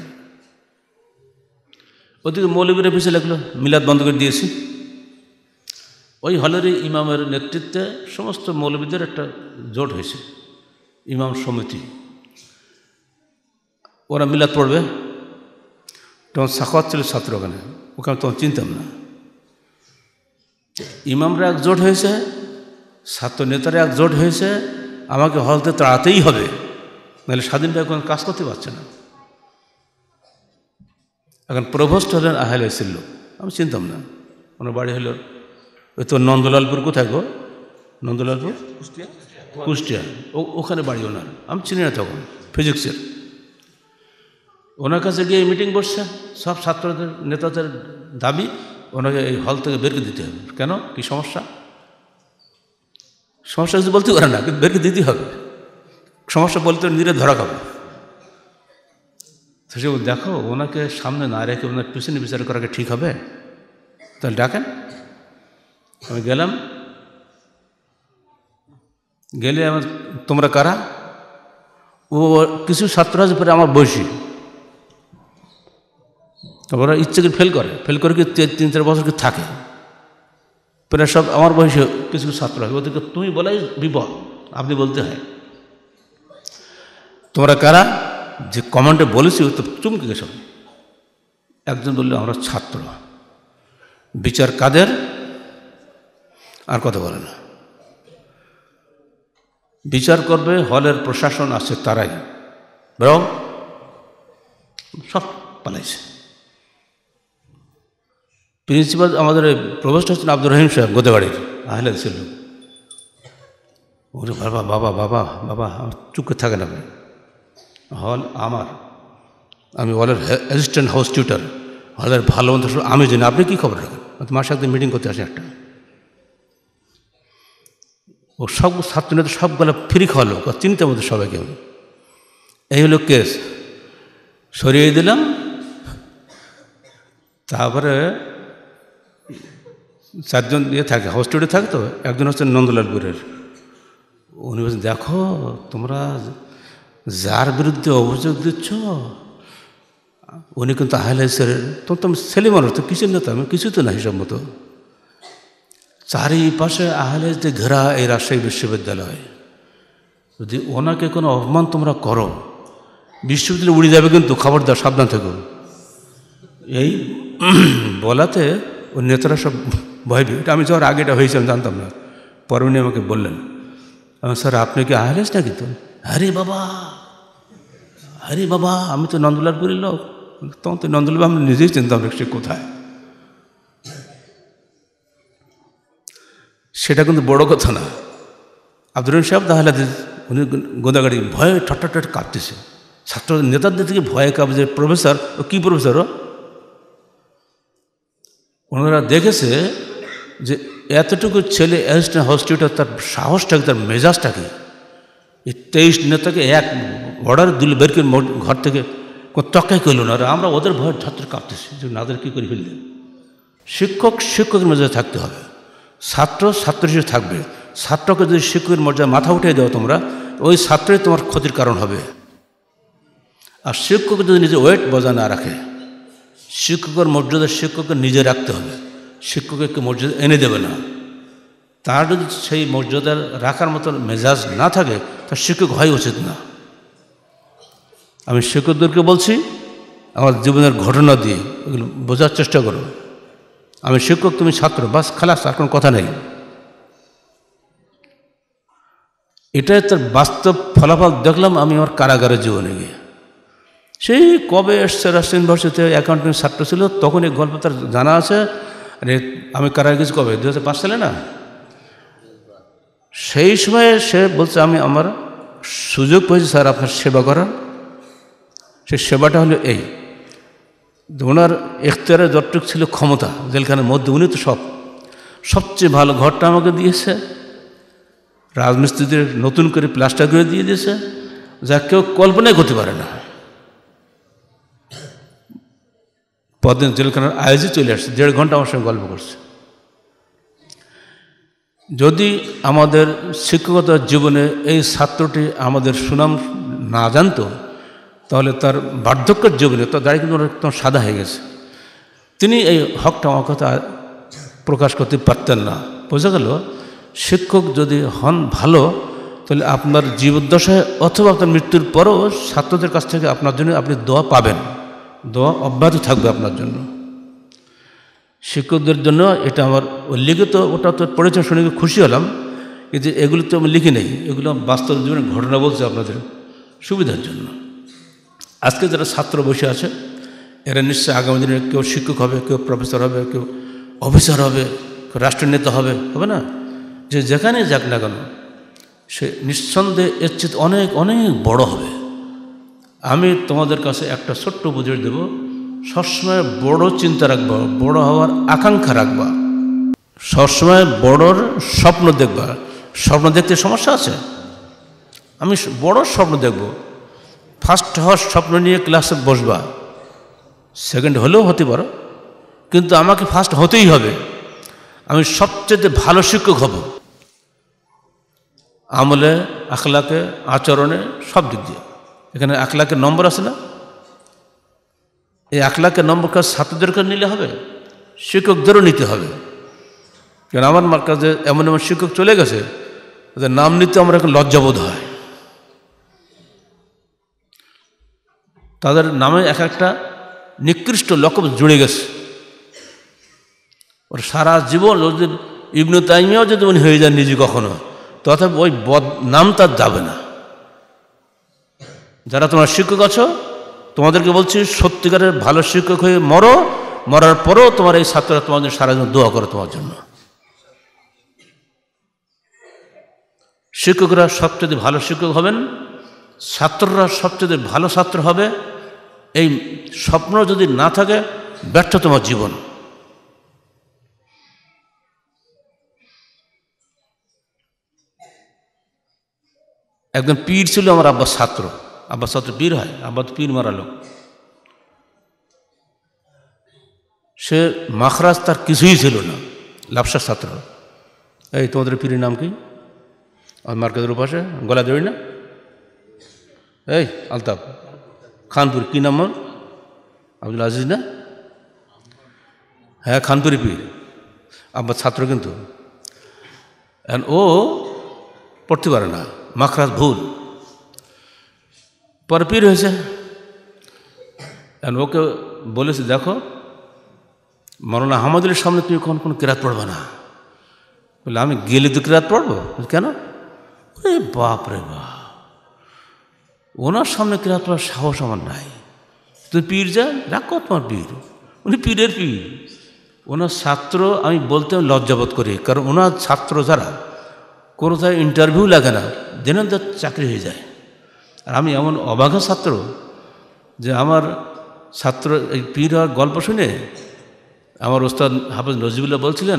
ওদিকে মৌলবীরা পিছিয়ে লাগলো, মিলাদ বন্ধ করে দিয়েছি। ওই হলের ইমামের নেতৃত্বে সমস্ত মৌলবীদের একটা জোট হয়েছে, ইমাম সমিতি। ওরা মিলাদ পড়বে, তখন সাখাওয়াত ছিল ছাত্র, ওখানে ওকে আমি তখন চিনতাম না। ইমামরা একজোট হয়েছে, ছাত্র নেতারা একজোট হয়েছে, আমাকে হলতে তাড়াতেই হবে, নাহলে স্বাধীনভাবে কোনো কাজ করতে পারছে না। এখন প্রভোস্ট হলেন আহলে হাদিসের লোক, আমি চিনতাম না। ওনার বাড়ি হলো ওই তো নন্দলালপুর, কোথায় গো নন্দলালপুর, কুষ্টিয়া, কুষ্টিয়া ওখানে বাড়ি ওনার। আমি চিনি না তখন, ফিজিক্সের। ওনার কাছে গিয়ে মিটিং বসছে, সব ছাত্রদের নেতাদের দাবি ওনাকে এই হল থেকে বের করে দিতে হবে। কেন, কি সমস্যা? সমস্যা কিছু বলতে পারে না, কিন্তু বের করে দিতে হবে। সমস্যা বলতে নিরে ধরা খাবে। সে দেখো, ওনাকে সামনে না রেখে ওনার পিছনে বিচার করাকে ঠিক হবে? তাহলে ডাকেন। আমি গেলাম, গেলে আমার তোমরা কারা? ও কিছু ছাত্র আছে পরে আমার বয়সী, ওরা ইচ্ছে করে ফেল করে, ফেল করে কি তিন চার বছর কি থাকে, প্রায় সব আমার বয়সে কিছু কিছু ছাত্র হয়। ওদেরকে তুমি বলাই বিপদ, আপনি বলতে হয়। তোমরা কারা? যে কমান্ডে বলেছি ও তো চুমকে গেছ। একজন বললো আমরা ছাত্র। বিচার কাদের? আর কথা বলে না। বিচার করবে হলের প্রশাসন আছে, তারাই। বরং সব পালাইছে। প্রিন্সিপাল আমাদের প্রভোস্ট হচ্ছেন আব্দুর রহিম সাহেব, গোদাবাড়ির আহলে ছিল। ওরে বাবা বাবা বাবা বাবা চুপ করে থাকে না। হল আমার, আমি হলের অ্যাসিস্ট্যান্ট হাউস টিউটার, হলের ভালো মন্দ আমি জানি। আপনি কী খবর রাখেন? মার সাথে মিটিং করতে আসে একটা। ও সব ছাত্র নেতা সবগুলো ফ্রি খাওয়ালো, চিন্তার মধ্যে সবাইকে। এই হলো কেস। সরিয়ে দিলাম। তারপরে চারজন ইয়ে থাকে, হোস্টেলে থাকে। তো একজন হচ্ছে নন্দলালপুরের। উনি বলছেন, দেখো তোমরা যার বিরুদ্ধে অভিযোগ দিচ্ছ উনি কিন্তু আহলে হাদিসের, তোমার তো ছেলে মানুষ, তো কিছু না, তো আমি কিছু তো না হিসাব মতো। চারিপাশে আহলে হাদিসে ঘেরা এই রাজশাহী বিশ্ববিদ্যালয়। যদি ওনাকে কোনো অপমান তোমরা করো, বিশ্ববিদ্যালয় উড়ে যাবে কিন্তু, খবরদার, সাবধান থেকো। এই বলাতে ওই নেতারা সব ভয় পেয়ে। আমি যাওয়ার আগে এটা হয়েছে আমি জানতাম না। পরে উনি আমাকে বললেন, স্যার আপনি কি আহলে হাদিস নাকি? তো আরে বাবা, আরে বাবা, আমি তো নন্দলালপুরের লোক। তখন তো নন্দলালপুর আমি নিজেই চিনতাম না সে কোথায়। সেটা কিন্তু বড় কথা না। আব্দুর রহিম সাহেব আহলে হাদিস, উনি গোদাগাড়ি ভয়ে ঠট্টট কাঁপতেছে। ছাত্র নেতাদের থেকে ভয়ে কাঁপছে। প্রফেসর, ও কী প্রফেসর? ও ওনারা দেখেছে যে এতটুকু ছেলে অ্যাসিস্ট্যান্ট হস্টিউটার, তার সাহসটাকে, তার মেজাজটাকে, এই তেইশ নেতাকে এক অর্ডার দিল বের করে ঘর থেকে, কোনো তক্কাই করল না। আর আমরা ওদের ভয়ের ছাত্র কাঁপতেছি যে নাদের কী করে ফেললেন। শিক্ষক শিক্ষকের মর্যাদা থাকতে হবে, ছাত্র ছাত্র হিসেবে থাকবে। ছাত্রকে যদি শিক্ষকের মর্যাদা মাথা উঠিয়ে দেওয়া তোমরা, ওই ছাত্রই তোমার ক্ষতির কারণ হবে। আর শিক্ষক যদি নিজে ওয়েট বজায় না রাখে, শিক্ষকের মর্যাদা শিক্ষককে নিজে রাখতে হবে। শিক্ষককে মর্যাদা এনে দেবে না। তার যদি সেই মর্যাদা রাখার মতো মেজাজ না থাকে, তার শিক্ষক হয় উচিত না। আমি শিক্ষকদেরকে বলছি, আমার জীবনের ঘটনা দিয়ে এগুলো বোঝার চেষ্টা করো। আমি শিক্ষক, তুমি ছাত্র, বাস খালাস, আর কোনো কথা নেই। এটাই তার বাস্তব ফলাফল দেখলাম আমি আমার কারাগারের জীবনে গিয়ে। সেই কবে এসছে রাজশাহী ইউনিভার্সিটিতে অ্যাকাউন্টিং ছাত্র ছিল, তখন এই গল্প তার জানা আছে। আরে আমি কারাগারে গেছি কবে, দু হাজার পাঁচ সালে না? সেই সময়ে সে বলছে আমি আমার সুযোগ পেয়েছি স্যার আপনার সেবা করার। সেই সেবাটা হলো এই, ওনার এখতিয়ারে যতটুকু ছিল ক্ষমতা জেলখানার মধ্যে, উনি তো সব সবচেয়ে ভালো ঘরটা আমাকে দিয়েছে, রাজমিস্ত্রিদের নতুন করে প্লাস্টার করে দিয়ে দিয়েছে, যা কেউ কল্পনাই করতে পারে না। পরদিন জেলখানার আয়োজে চলে আসছে, দেড় ঘন্টা আমার সঙ্গে গল্প করছে। যদি আমাদের শিক্ষকতার জীবনে এই ছাত্রটি আমাদের সুনাম না জানতো, তাহলে তার বার্ধক্যের জীবনে তার দাঁড়িয়ে কিন্তু একদম সাদা হয়ে গেছে। তিনি এই হকটা আমার কথা প্রকাশ করতে পারতেন না। বোঝা গেল, শিক্ষক যদি হন ভালো, তাহলে আপনার জীবদ্দশায় অথবা আপনার মৃত্যুর পরও ছাত্রদের কাছ থেকে আপনার জন্য আপনি দোয়া পাবেন, দোয়া অব্যাহত থাকবে আপনার জন্য। শিক্ষকদের জন্য এটা আমার লিখিত, ওটা তো পড়েছে শুনে খুশি হলাম, কিন্তু এগুলো তো আমি লিখি নেই, এগুলো বাস্তব জীবনের ঘটনা বলছে আপনাদের সুবিধার জন্য। আজকে যারা ছাত্র বসে আছে, এরা নিশ্চয়ই আগামী দিনে কেউ শিক্ষক হবে, কেউ প্রফেসর হবে, কেউ অফিসার হবে, কেউ রাষ্ট্রনেতা হবে, হবে না? যে যেখানে যাক না কেন, সে নিঃসন্দেহে এর চেয়ে অনেক অনেক বড় হবে। আমি তোমাদের কাছে একটা ছোট্ট উপদেশ দেব, সবসময় বড় চিন্তা রাখবা, বড় হওয়ার আকাঙ্ক্ষা রাখবা, সবসময় বড়র স্বপ্ন দেখবা। স্বপ্ন দেখতে সমস্যা আছে? আমি বড় স্বপ্ন দেখব, ফার্স্ট হওয়ার স্বপ্ন নিয়ে ক্লাসে বসবা, সেকেন্ড হলেও হতে পারো, কিন্তু আমাকে ফার্স্ট হতেই হবে। আমি সবচেয়ে ভালো শিক্ষক হব, আমলে, আখলাকে, আচরণে, সব দিক দিয়ে। এখানে আখলাকের নম্বর আছে না? এই আখলাকের নম্বর কাজ ছাত্রদেরকে নিলে হবে, শিক্ষকদেরও নিতে হবে। কারণ আমার মার কাছে এমন এমন শিক্ষক চলে গেছে, ওদের নাম নিতে আমার এখন লজ্জাবোধ হয়। তাদের নামে এক একটা নিকৃষ্ট লকব জুড়ে গেছে। ওর সারা জীবন যদি ইবনে তাইমিয়াও যদি উনি হয়ে যান নিজে কখনো, তথাপি ওই বদ নাম তার যাবে না। যারা তোমরা শিক্ষক আছো, তোমাদেরকে বলছি সত্যিকারের ভালো শিক্ষক হয়ে মরো, মরার পরেও তোমার এই ছাত্ররা তোমাদের সারা জীবন দোয়া করো তোমার জন্য। শিক্ষকরা সবচেয়ে ভালো শিক্ষক হবেন, ছাত্ররা সবচেয়ে ভালো ছাত্র হবে। এই স্বপ্ন যদি না থাকে, ব্যর্থ তোমার জীবন। একজন পীর ছিল আমার আব্বার ছাত্র, আব্বার ছাত্র পীর হয়, আব্বা তো পীর মারা লোক। সে মাখরাজ তার কিছুই ছিল না, লাফসার ছাত্র। এই তোমাদের পীরের নাম কি? আর মার্কেটের পাশে গলা দড়ি না, এই আলতাফ খানপুর, কি নাম? আব্দুল আজিজ না? হ্যাঁ, খানপুরি পীর, আব্বার ছাত্র। কিন্তু ও পড়তে পারে না, মাখরাজ ভুল, পরে পীর হয়েছে। ওকে বলেছে, দেখো মৌলানা আহমদের সামনে তুমি কোন কোন কিরাত পড়বে না। বলে, আমি গেলে তো কিরাত পড়বো? কেন? এ বাপ রে বাপ, ওনার সামনে কিরাত পড়ার সাহস আমার নাই। তুমি পীর যা রাখো, তোমার পীর, উনি পীরের পীর। ওনার ছাত্র আমি বলতে লজ্জাবোধ করি, কারণ ওনার ছাত্র যারা কোনো তার ইন্টারভিউ লাগে না, দিনে তার চাকরি হয়ে যায়। আর আমি এমন অবাঘা ছাত্র যে আমার ছাত্র এই পীর হওয়ার গল্প শুনে আমার ওস্তাদ হাফেজ নজিবুল্লাহ বলছিলেন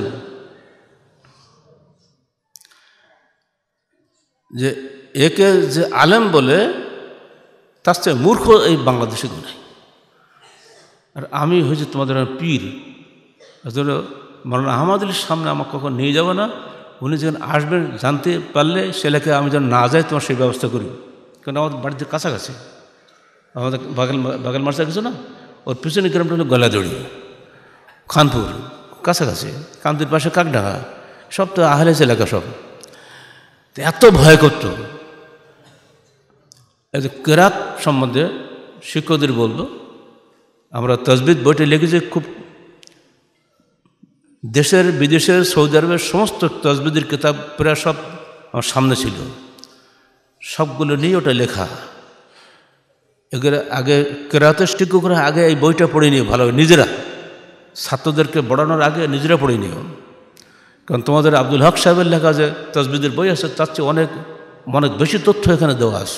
যে একে যে আলেম বলে, তার চেয়ে মূর্খ এই বাংলাদেশে কেউ নাই। আর আমি হয়েছি তোমাদের পীর। মৌলানা আহমদের সামনে আমাকে কখন নিয়ে যাবো না, উনি যখন আসবেন জানতে পারলে ছেলেকে আমি যেন না যাই, তোমার সেই ব্যবস্থা করি। কারণ আমাদের বাড়িতে কাছাকাছি, আমাদের বাগাল বাগাল মার্চা কিছু না, ওর পিছনে গ্রামটা হলো গলাদড়ি, খানপুর কাছাকাছি, কানপুর পাশে কাকডাঙ্গা, সব তো আহলেস এলাকা সব। এত ভয় করত। এই যে কেরাত সম্বন্ধে শিক্ষকদের বলবো, আমরা তাজবিদ বইটা লিখেছি, খুব দেশের বিদেশের সৌদি আরবের সমস্ত তাজবিদের কিতাব প্রায় সব আমার সামনে ছিল, সবগুলো নিয়ে ওটা লেখা। এগুলো আগে কেরাতের শিক্ষকরা আগে এই বইটা পড়ে নিও ভালো, নিজেরা ছাত্রদেরকে পড়ানোর আগে নিজেরা পড়ে নিও। কারণ তোমাদের আব্দুল হক সাহেবের লেখা যে তাজবিদের বই আছে, তার চেয়ে অনেক অনেক বেশি তথ্য এখানে দেওয়া আছে।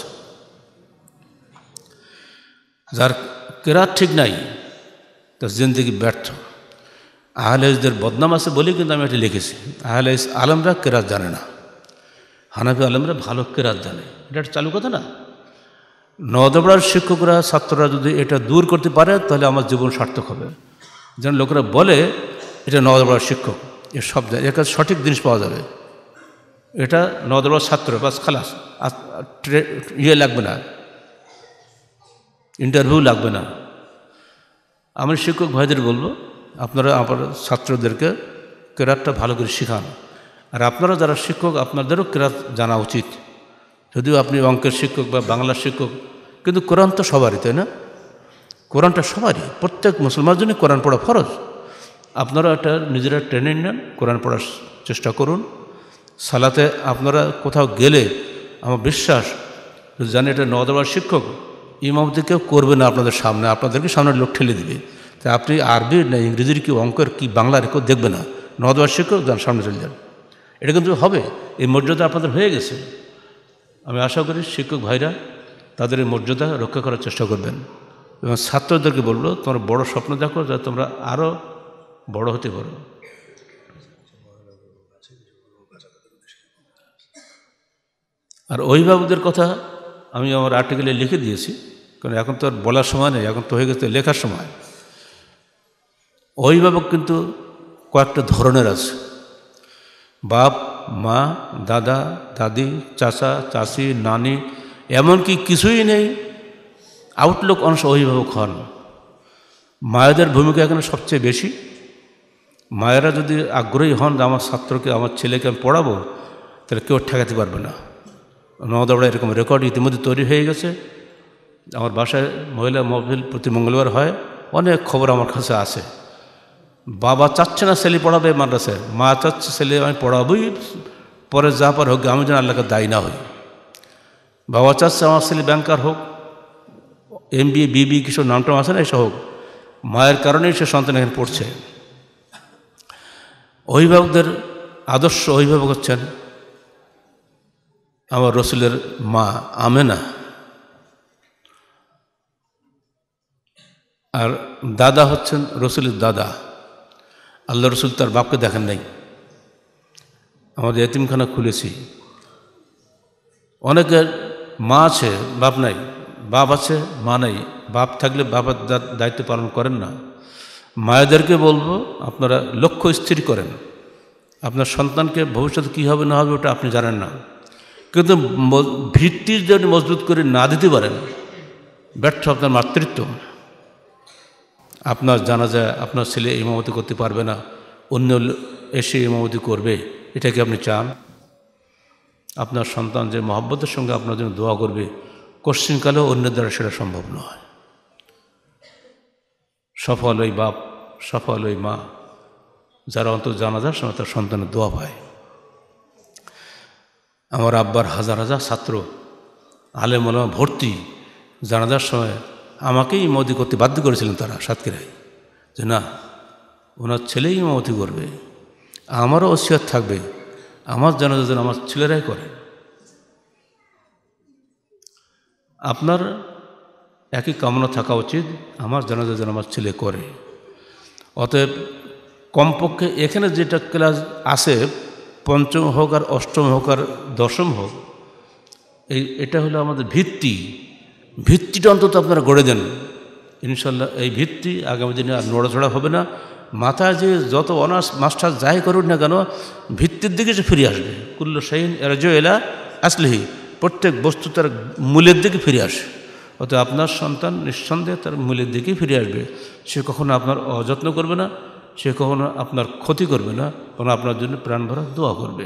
যার কেরাত ঠিক নাই তার জিন্দেগি ব্যর্থ। আহলে হাদিসদের বদনাম আছে বলেই কিন্তু আমি এটা লিখেছি। আহলে হাদিস আলেমরা কেরাত জানে না, হানাফি আলেমরা ভালো কেরাত জানে। এটা একটা চালু কথা না। নওদাপাড়ার শিক্ষকরা ছাত্ররা যদি এটা দূর করতে পারে তাহলে আমার জীবন সার্থক হবে। যেন লোকেরা বলে এটা নওদাপাড়ার শিক্ষক, এর সব এর কাছে সঠিক জিনিস পাওয়া যাবে। এটা নওদাপাড়ার ছাত্র, বাস খালাস, ইয়ে লাগবে না, ইন্টারভিউ লাগবে না। আমি শিক্ষক ভাইদের বলবো আপনারা আমার ছাত্রদেরকে কেরাতটা ভালো করে শেখান। আর আপনারা যারা শিক্ষক আপনাদেরও কেরাত জানা উচিত। যদিও আপনি অঙ্কের শিক্ষক বা বাংলার শিক্ষক, কিন্তু কোরআন তো সবারই, তাই না? কোরআনটা সবারই, প্রত্যেক মুসলমানের জন্য কোরআন পড়া ফরজ। আপনারা এটা নিজেরা ট্রেনিং নেন, কোরআন পড়ার চেষ্টা করুন। সালাতে আপনারা কোথাও গেলে আমার বিশ্বাস জানি এটা নওদাপাড়ার শিক্ষক ইমামতি কেউ করবে না আপনাদের সামনে, আপনাদেরকে সামনে লোক ঠেলে দেবে। তাই আপনি আরবি না ইংরেজির কি অঙ্কের কি বাংলার কেউ দেখবে না, নওদাপাড়ার শিক্ষক যান সামনে চলে যান। এটা কিন্তু হবে, এই মর্যাদা আপনাদের হয়ে গেছে। আমি আশা করি শিক্ষক ভাইরা তাদের এই মর্যাদা রক্ষা করার চেষ্টা করবেন। এবং ছাত্রদেরকে বলবো তোমরা বড় স্বপ্ন দেখো, যাতে তোমরা আরও বড় হতে পারো। আর অভিভাবকদের কথা আমি আমার আর্টিকেলে লিখে দিয়েছি, কারণ এখন তো আর বলার সময় নেই, এখন তো হয়ে গেছে লেখার সময়। অভিভাবক কিন্তু কয়েকটা ধরনের আছে। বাপ, মা, দাদা, দাদি, চাচা, চাচি, নানি, এমনকি কিছুই নেই আউটলুক অংশ অভিভাবক হন। মায়েদের ভূমিকা এখানে সবচেয়ে বেশি। মায়েরা যদি আগ্রহী হন যে আমার ছাত্রকে, আমার ছেলেকে আমি পড়াবো, তাহলে কেউ ঠেকাতে পারবে না। নওদাপাড়ায় এরকম রেকর্ড ইতিমধ্যে তৈরি হয়ে গেছে। আমার বাসায় মহিলা মহফিল প্রতি মঙ্গলবার হয়, অনেক খবর আমার কাছে আছে। বাবা চাচ্ছে না ছেলে পড়াবে মাদ্রাসায়, মা চাচ্ছে ছেলে আমি পড়াবই, পরে যা পার হোক, আমি যেন আল্লাহকে দায়ী না হই। বাবা চাচ্ছে আমার ছেলে ব্যাংকার হোক, এম বি এ বিবি কিছু নামটাম আছে না, এসব হোক। মায়ের কারণেই সে সন্তান এখানে পড়ছে। অভিভাবকদের আদর্শ অভিভাবক হচ্ছেন আমার রসুলের মা আমেনা, আর দাদা হচ্ছেন রসুলের দাদা। আল্লাহ রসুল তার বাপকে দেখেন নাই। আমাদের এতিমখানা খুলেছি, অনেকের মা আছে বাপ নাই, বাপ আছে মা নাই। বাপ থাকলে বাবার দায়িত্ব পালন করেন না। মায়েদেরকে বলবো আপনারা লক্ষ্য স্থির করেন। আপনার সন্তানকে ভবিষ্যতে কী হবে না হবে ওটা আপনি জানেন না, কিন্তু ভিত্তি যদি মজবুত করে না দিতে পারেন, ব্যর্থ আপনার মাতৃত্ব। আপনার জানা যায় আপনার ছেলে ইমামতি করতে পারবে না, অন্য এসে ইমামতি করবে, এটা কি আপনি চান? আপনার সন্তান যে মহব্বতের সঙ্গে আপনার জন্য দোয়া করবে, কোশ্চিনকালেও অন্যের দ্বারা সেটা সম্ভব নয়। সফল ওই বাপ, সফল ওই মা যারা অন্তত জানাজার সময় তার সন্তানের দোয়া পায়। আমার আব্বার হাজার হাজার ছাত্র আলেম ওলামা ভর্তি, জানাজার সময় আমাকেই ইমামতি করতে বাধ্য করেছিলেন তারা সাতক্ষীরায়, যে না ওনার ছেলেই ইমামতি করবে, আমারও ওসিয়ত থাকবে, আমার জানাজা যেন আমার ছেলেরাই করে। আপনার একই কামনা থাকা উচিত, আমার জানাজা যেন আমার ছেলে করে। অতএব কমপক্ষে এখানে যেটা ক্লাস আছে, পঞ্চম হোক আর অষ্টম হোক আর দশম হোক, এই এটা হলো আমাদের ভিত্তি। ভিত্তিটা অন্তত আপনারা গড়ে দেন ইনশাল্লাহ। এই ভিত্তি আগামী দিনে আর নড়াচড়া হবে না। মাথায় যে যত অনার্স মাস্টার যাই করুন না কেন, ভিত্তির দিকে সে ফিরে আসবে। কুল্লু শাইইন ইয়ারজিউ ইলা আসলিহি, প্রত্যেক বস্তু তার মূলের দিকে ফিরে আসে। অতএব আপনার সন্তান নিঃসন্দেহে তার মূলের দিকেই ফিরে আসবে। সে কখনো আপনার অযত্ন করবে না, সে কখনো আপনার ক্ষতি করবে না, কারণ আপনার জন্য প্রাণ ভরা দোয়া করবে।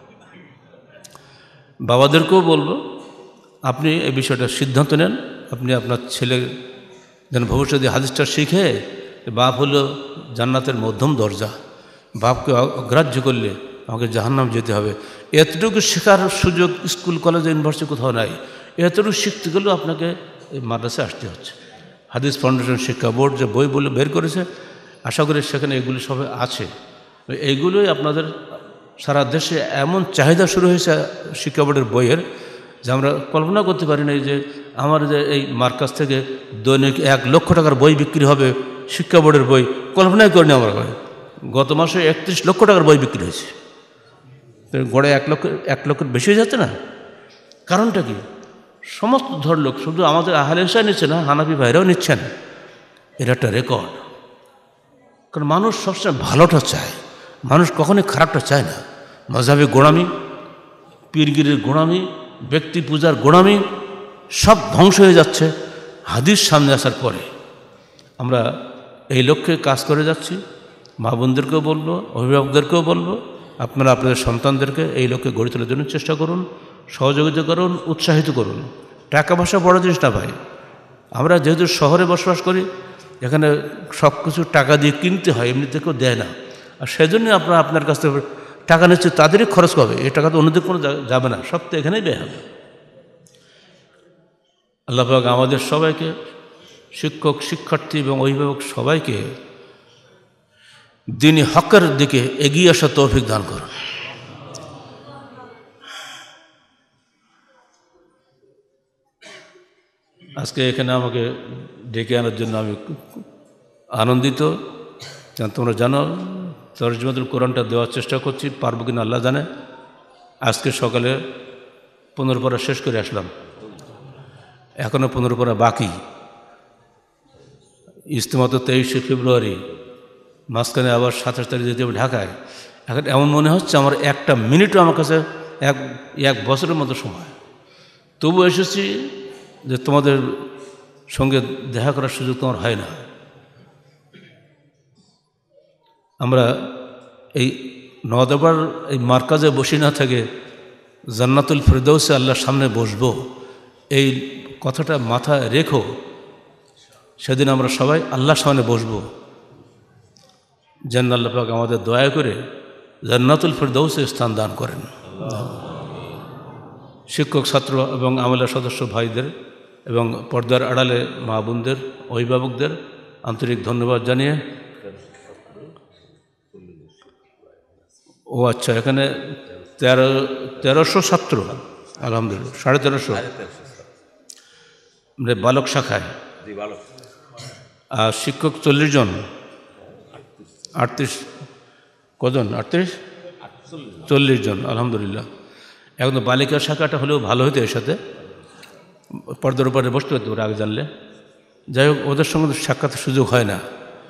বাবাদেরকেও বলবো আপনি এই বিষয়টা সিদ্ধান্ত নেন। আপনি আপনার ছেলে যেন ভবিষ্যতে হাদিসটা শিখে, বাপ হলো জান্নাতের মধ্যম দরজা, বাপকে অগ্রাহ্য করলে আমাকে জাহান্নাম যেতে হবে, এতটুকু শেখার সুযোগ স্কুল কলেজ ইউনিভার্সিটি কোথাও নাই। এতটুকু শিখতে গেলেও আপনাকে এই মাদ্রাসায় আসতে হচ্ছে। হাদিস ফাউন্ডেশন শিক্ষা বোর্ড যে বই বলে বের করেছে, আশা করি সেখানে এগুলি সব আছে। এইগুলোই আপনাদের সারা দেশে এমন চাহিদা শুরু হয়েছে শিক্ষা বোর্ডের বইয়ের, যে আমরা কল্পনা করতে পারি না যে আমার যে এই মার্কাজ থেকে দৈনিক এক লক্ষ টাকার বই বিক্রি হবে, শিক্ষা বোর্ডের বই কল্পনাই করিনি আমরা। গত মাসে একত্রিশ লক্ষ টাকার বই বিক্রি হয়েছে, গড়ে এক লক্ষ এক লক্ষের বেশি হয়ে যাচ্ছে না? কারণটা কি? সমস্ত ধর লোক, শুধু আমাদের আহলে হাদিস নিচ্ছে না, হানাফি ভাইরাও নিচ্ছেন। এটা একটা রেকর্ড। কারণ মানুষ সবসময় ভালোটা চায়, মানুষ কখনোই খারাপটা চায় না। মাযহাবি গোড়ামি, পীরগিরির গোড়ামি, ব্যক্তি পূজার গোড়ামি সব ধ্বংস হয়ে যাচ্ছে হাদিস সামনে আসার পরে। আমরা এই লক্ষ্যে কাজ করে যাচ্ছি। মা বোনদেরকেও বলবো, অভিভাবকদেরকেও বলবো, আপনারা আপনাদের সন্তানদেরকে এই লক্ষ্যে গড়ে তোলার জন্য চেষ্টা করুন, সহযোগিতা করুন, উৎসাহিত করুন। টাকা পয়সা বড় জিনিস না ভাই। আমরা যেহেতু শহরে বসবাস করি, এখানে সব কিছু টাকা দিয়ে কিনতে হয়, এমনিতে কেউ দেয় না। আর সেজন্যই আপনারা আপনার কাছ থেকে টাকা নিচ্ছে, তাদেরই খরচ হবে, এই টাকা তো অন্যদের কোনো যাবে না, সব তো এখানেই ব্যয় হবে। আল্লাহ পাক আমাদের সবাইকে, শিক্ষক, শিক্ষার্থী এবং অভিভাবক সবাইকে দ্বীনি হকের দিকে এগিয়ে আসা তৌফিক দান করুন। আজকে এখানে আমাকে ডেকে আনার জন্য আমি আনন্দিত। তোমরা জানো তরজমাতুল কোরআনটা দেওয়ার চেষ্টা করছি, পারবো কিনা আল্লাহ জানে। আজকে সকালে পনেরো পারা শেষ করে আসলাম, এখনও পনেরো পারা বাকি। ইজতেমা তো তেইশে ফেব্রুয়ারি, মাঝখানে আবার সাতাশ তারিখ যেতে হবে ঢাকায়। এখন এমন মনে হচ্ছে আমার একটা মিনিটও আমার কাছে এক এক বছরের মতো সময়। তবু এসেছি যে তোমাদের সঙ্গে দেখা করার সুযোগ তোমার হয় না। আমরা এই নওদাবার এই মার্কাজে বসে না থেকে জান্নাতুল ফেরদৌসে আল্লাহর সামনে বসবো, এই কথাটা মাথায় রেখো। সেদিন আমরা সবাই আল্লাহর সামনে বসবো। যেন আল্লাহ পাক আমাদের দয়া করে জান্নাতুল ফেরদৌসে স্থান দান করেন। শিক্ষক, ছাত্র এবং আমলা সদস্য ভাইদের এবং পর্দার আড়ালে মা বোনদের, অভিভাবকদের আন্তরিক ধন্যবাদ জানিয়ে, ও আচ্ছা, এখানে তেরো তেরোশো ছাত্র, আলহামদুলিল্লাহ, সাড়ে তেরোশো মানে বালক শাখায়, আর শিক্ষক চল্লিশ জন, আটত্রিশ কজন আটত্রিশ চল্লিশ জন, আলহামদুলিল্লাহ। এখন বালিকা শাখাটা হলেও ভালো হতো, এর সাথে পর্দার উপরে বসতে হতো ওরা আগে জানলে। যাই হোক, ওদের সঙ্গে সাক্ষাতের সুযোগ হয় না,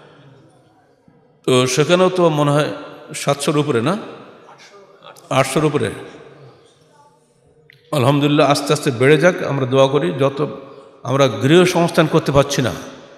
তো সেখানেও তো মনে হয় সাতশোর উপরে, না আটশোর উপরে। আলহামদুলিল্লাহ, আস্তে আস্তে বেড়ে যাক, আমরা দোয়া করি। যত আমরা গৃহ সংস্থান করতে পারছি না,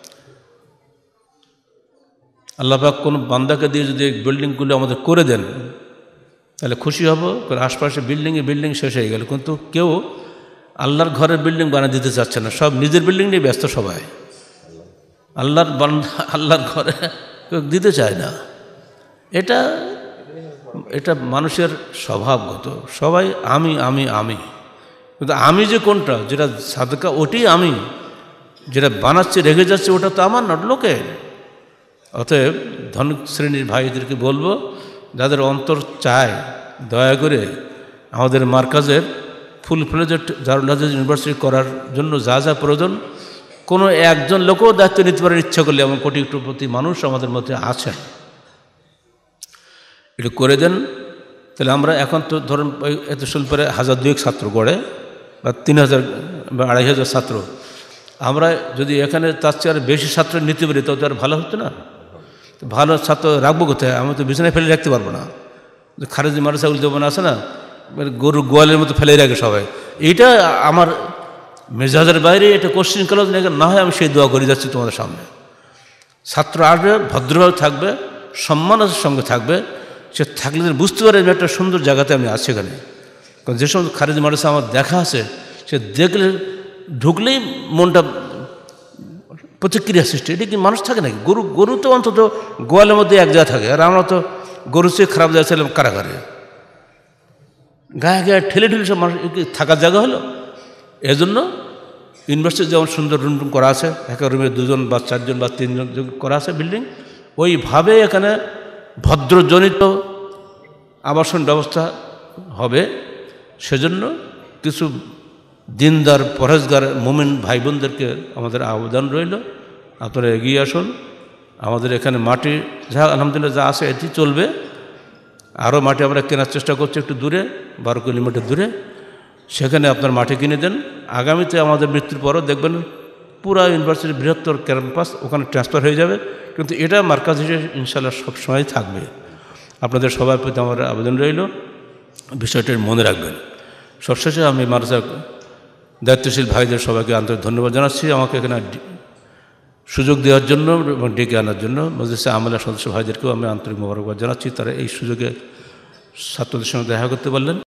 আল্লাহ পাক কোনো বান্দাকে দিয়ে যদি বিল্ডিংগুলো আমাদের করে দেন তাহলে খুশি হব। কারণ আশপাশে বিল্ডিংয়ে বিল্ডিং শেষ হয়ে গেল, কিন্তু কেউ আল্লাহর ঘরের বিল্ডিং বানিয়ে দিতে চাচ্ছে না, সব নিজের বিল্ডিং নিয়ে ব্যস্ত সবাই। আল্লাহর বান্দা আল্লাহর ঘরে কেউ দিতে চায় না। এটা এটা মানুষের স্বভাবগত, সবাই আমি আমি আমি কিন্তু আমি যে কোনটা, যেটা সাদকা ওটি আমি, যেটা বানাচ্ছে রেখে যাচ্ছে ওটা তো আমার না, লোকের। অতএব ধনিক শ্রেণীর ভাইদেরকে বলবো, যাদের অন্তর চায়, দয়া করে আমাদের মার্কাজের ফুল ফ্লেজেড দারুল হাদিস ইউনিভার্সিটি করার জন্য যা যা প্রয়োজন, কোনো একজন লোকও দায়িত্ব নিতে পারার ইচ্ছা করলে, এমন কোটি কোটি মানুষ আমাদের মধ্যে আছেন, এটা করে দেন। তাহলে আমরা এখন তো ধরুন এত শিল্পের হাজার দুয়েক ছাত্র গড়ে, বা তিন হাজার বা আড়াই হাজার ছাত্র, আমরা যদি এখানে তার চেয়ে আর বেশি ছাত্র নিতে পারি তো আর ভালো হতো না? ভালো ছাত্র রাখবো কোথায়? আমি তো বিছানায় ফেলে রাখতে পারবো না। খারেজি মাদ্রাসাগুলো যেমন আছে না, গরু গোয়ালের মতো ফেলে রাখে সবাই, এইটা আমার মেজাজের বাইরে, এটা কোশ্চিন কালো না হয়। আমি সেই দোয়া করে যাচ্ছি তোমাদের সামনে। ছাত্র আসবে, ভদ্রভাবে থাকবে, সম্মানের সঙ্গে থাকবে, সে থাকলে বুঝতে পারে যে একটা সুন্দর জায়গাতে আমি আছি এখানে। কারণ যে সমস্ত খারেজি মাদ্রাসা আমার দেখা আছে, সে দেখলে ঢুকলেই মনটা প্রতিক্রিয়া সৃষ্টি। এটা কি মানুষ থাকে নাকি? গরু গরু তো অন্তত গোয়ালের মধ্যে এক জায়গায় থাকে, আর আমরা তো গরু চেয়ে খারাপ জায়গা ছিলাম কারাগারে, গায়ে গায়ে ঠেলে ঠেলে সব মানুষ থাকার জায়গা হলো। এজন্য ইউনিভার্সিটি যেমন সুন্দর রুম রুম করা আছে, এক রুমে দুজন বা চারজন বা তিনজন করা আছে বিল্ডিং, ওইভাবে এখানে ভদ্রজনিত আবাসন ব্যবস্থা হবে। সেজন্য কিছু দিনদার পরহেজগার মুমিন ভাই বোনদেরকে আমাদের আবেদন রইল, আপনারা এগিয়ে আসুন। আমাদের এখানে মাটি যা আলহামদুলিল্লাহ যা আছে এটি চলবে। আরও মাটি আমরা কেনার চেষ্টা করছি একটু দূরে, বারো কিলোমিটার দূরে, সেখানে আপনার মাটি কিনে দেন। আগামীতে আমাদের মৃত্যুর পরও দেখবেন পুরা ইউনিভার্সিটির বৃহত্তর ক্যাম্পাস ওখানে ট্রান্সফার হয়ে যাবে, কিন্তু এটা মার্কাজ হিসেবে ইনশাআল্লাহ সবসময় থাকবে। আপনাদের সবার প্রতি আমার আবেদন রইল, বিষয়টি মনে রাখবেন। সবশেষে আমি মাদ্রাসার দায়িত্বশীল ভাইদের সবাইকে আন্তরিক ধন্যবাদ জানাচ্ছি আমাকে এখানে সুযোগ দেওয়ার জন্য এবং ডেকে আনার জন্য। মজলিসে আমলা সদস্য ভাইদেরকেও আমি আন্তরিক মোবারকবাদ জানাচ্ছি, তারা এই সুযোগে ছাত্রদের সঙ্গে দেখা করতে পারলেন।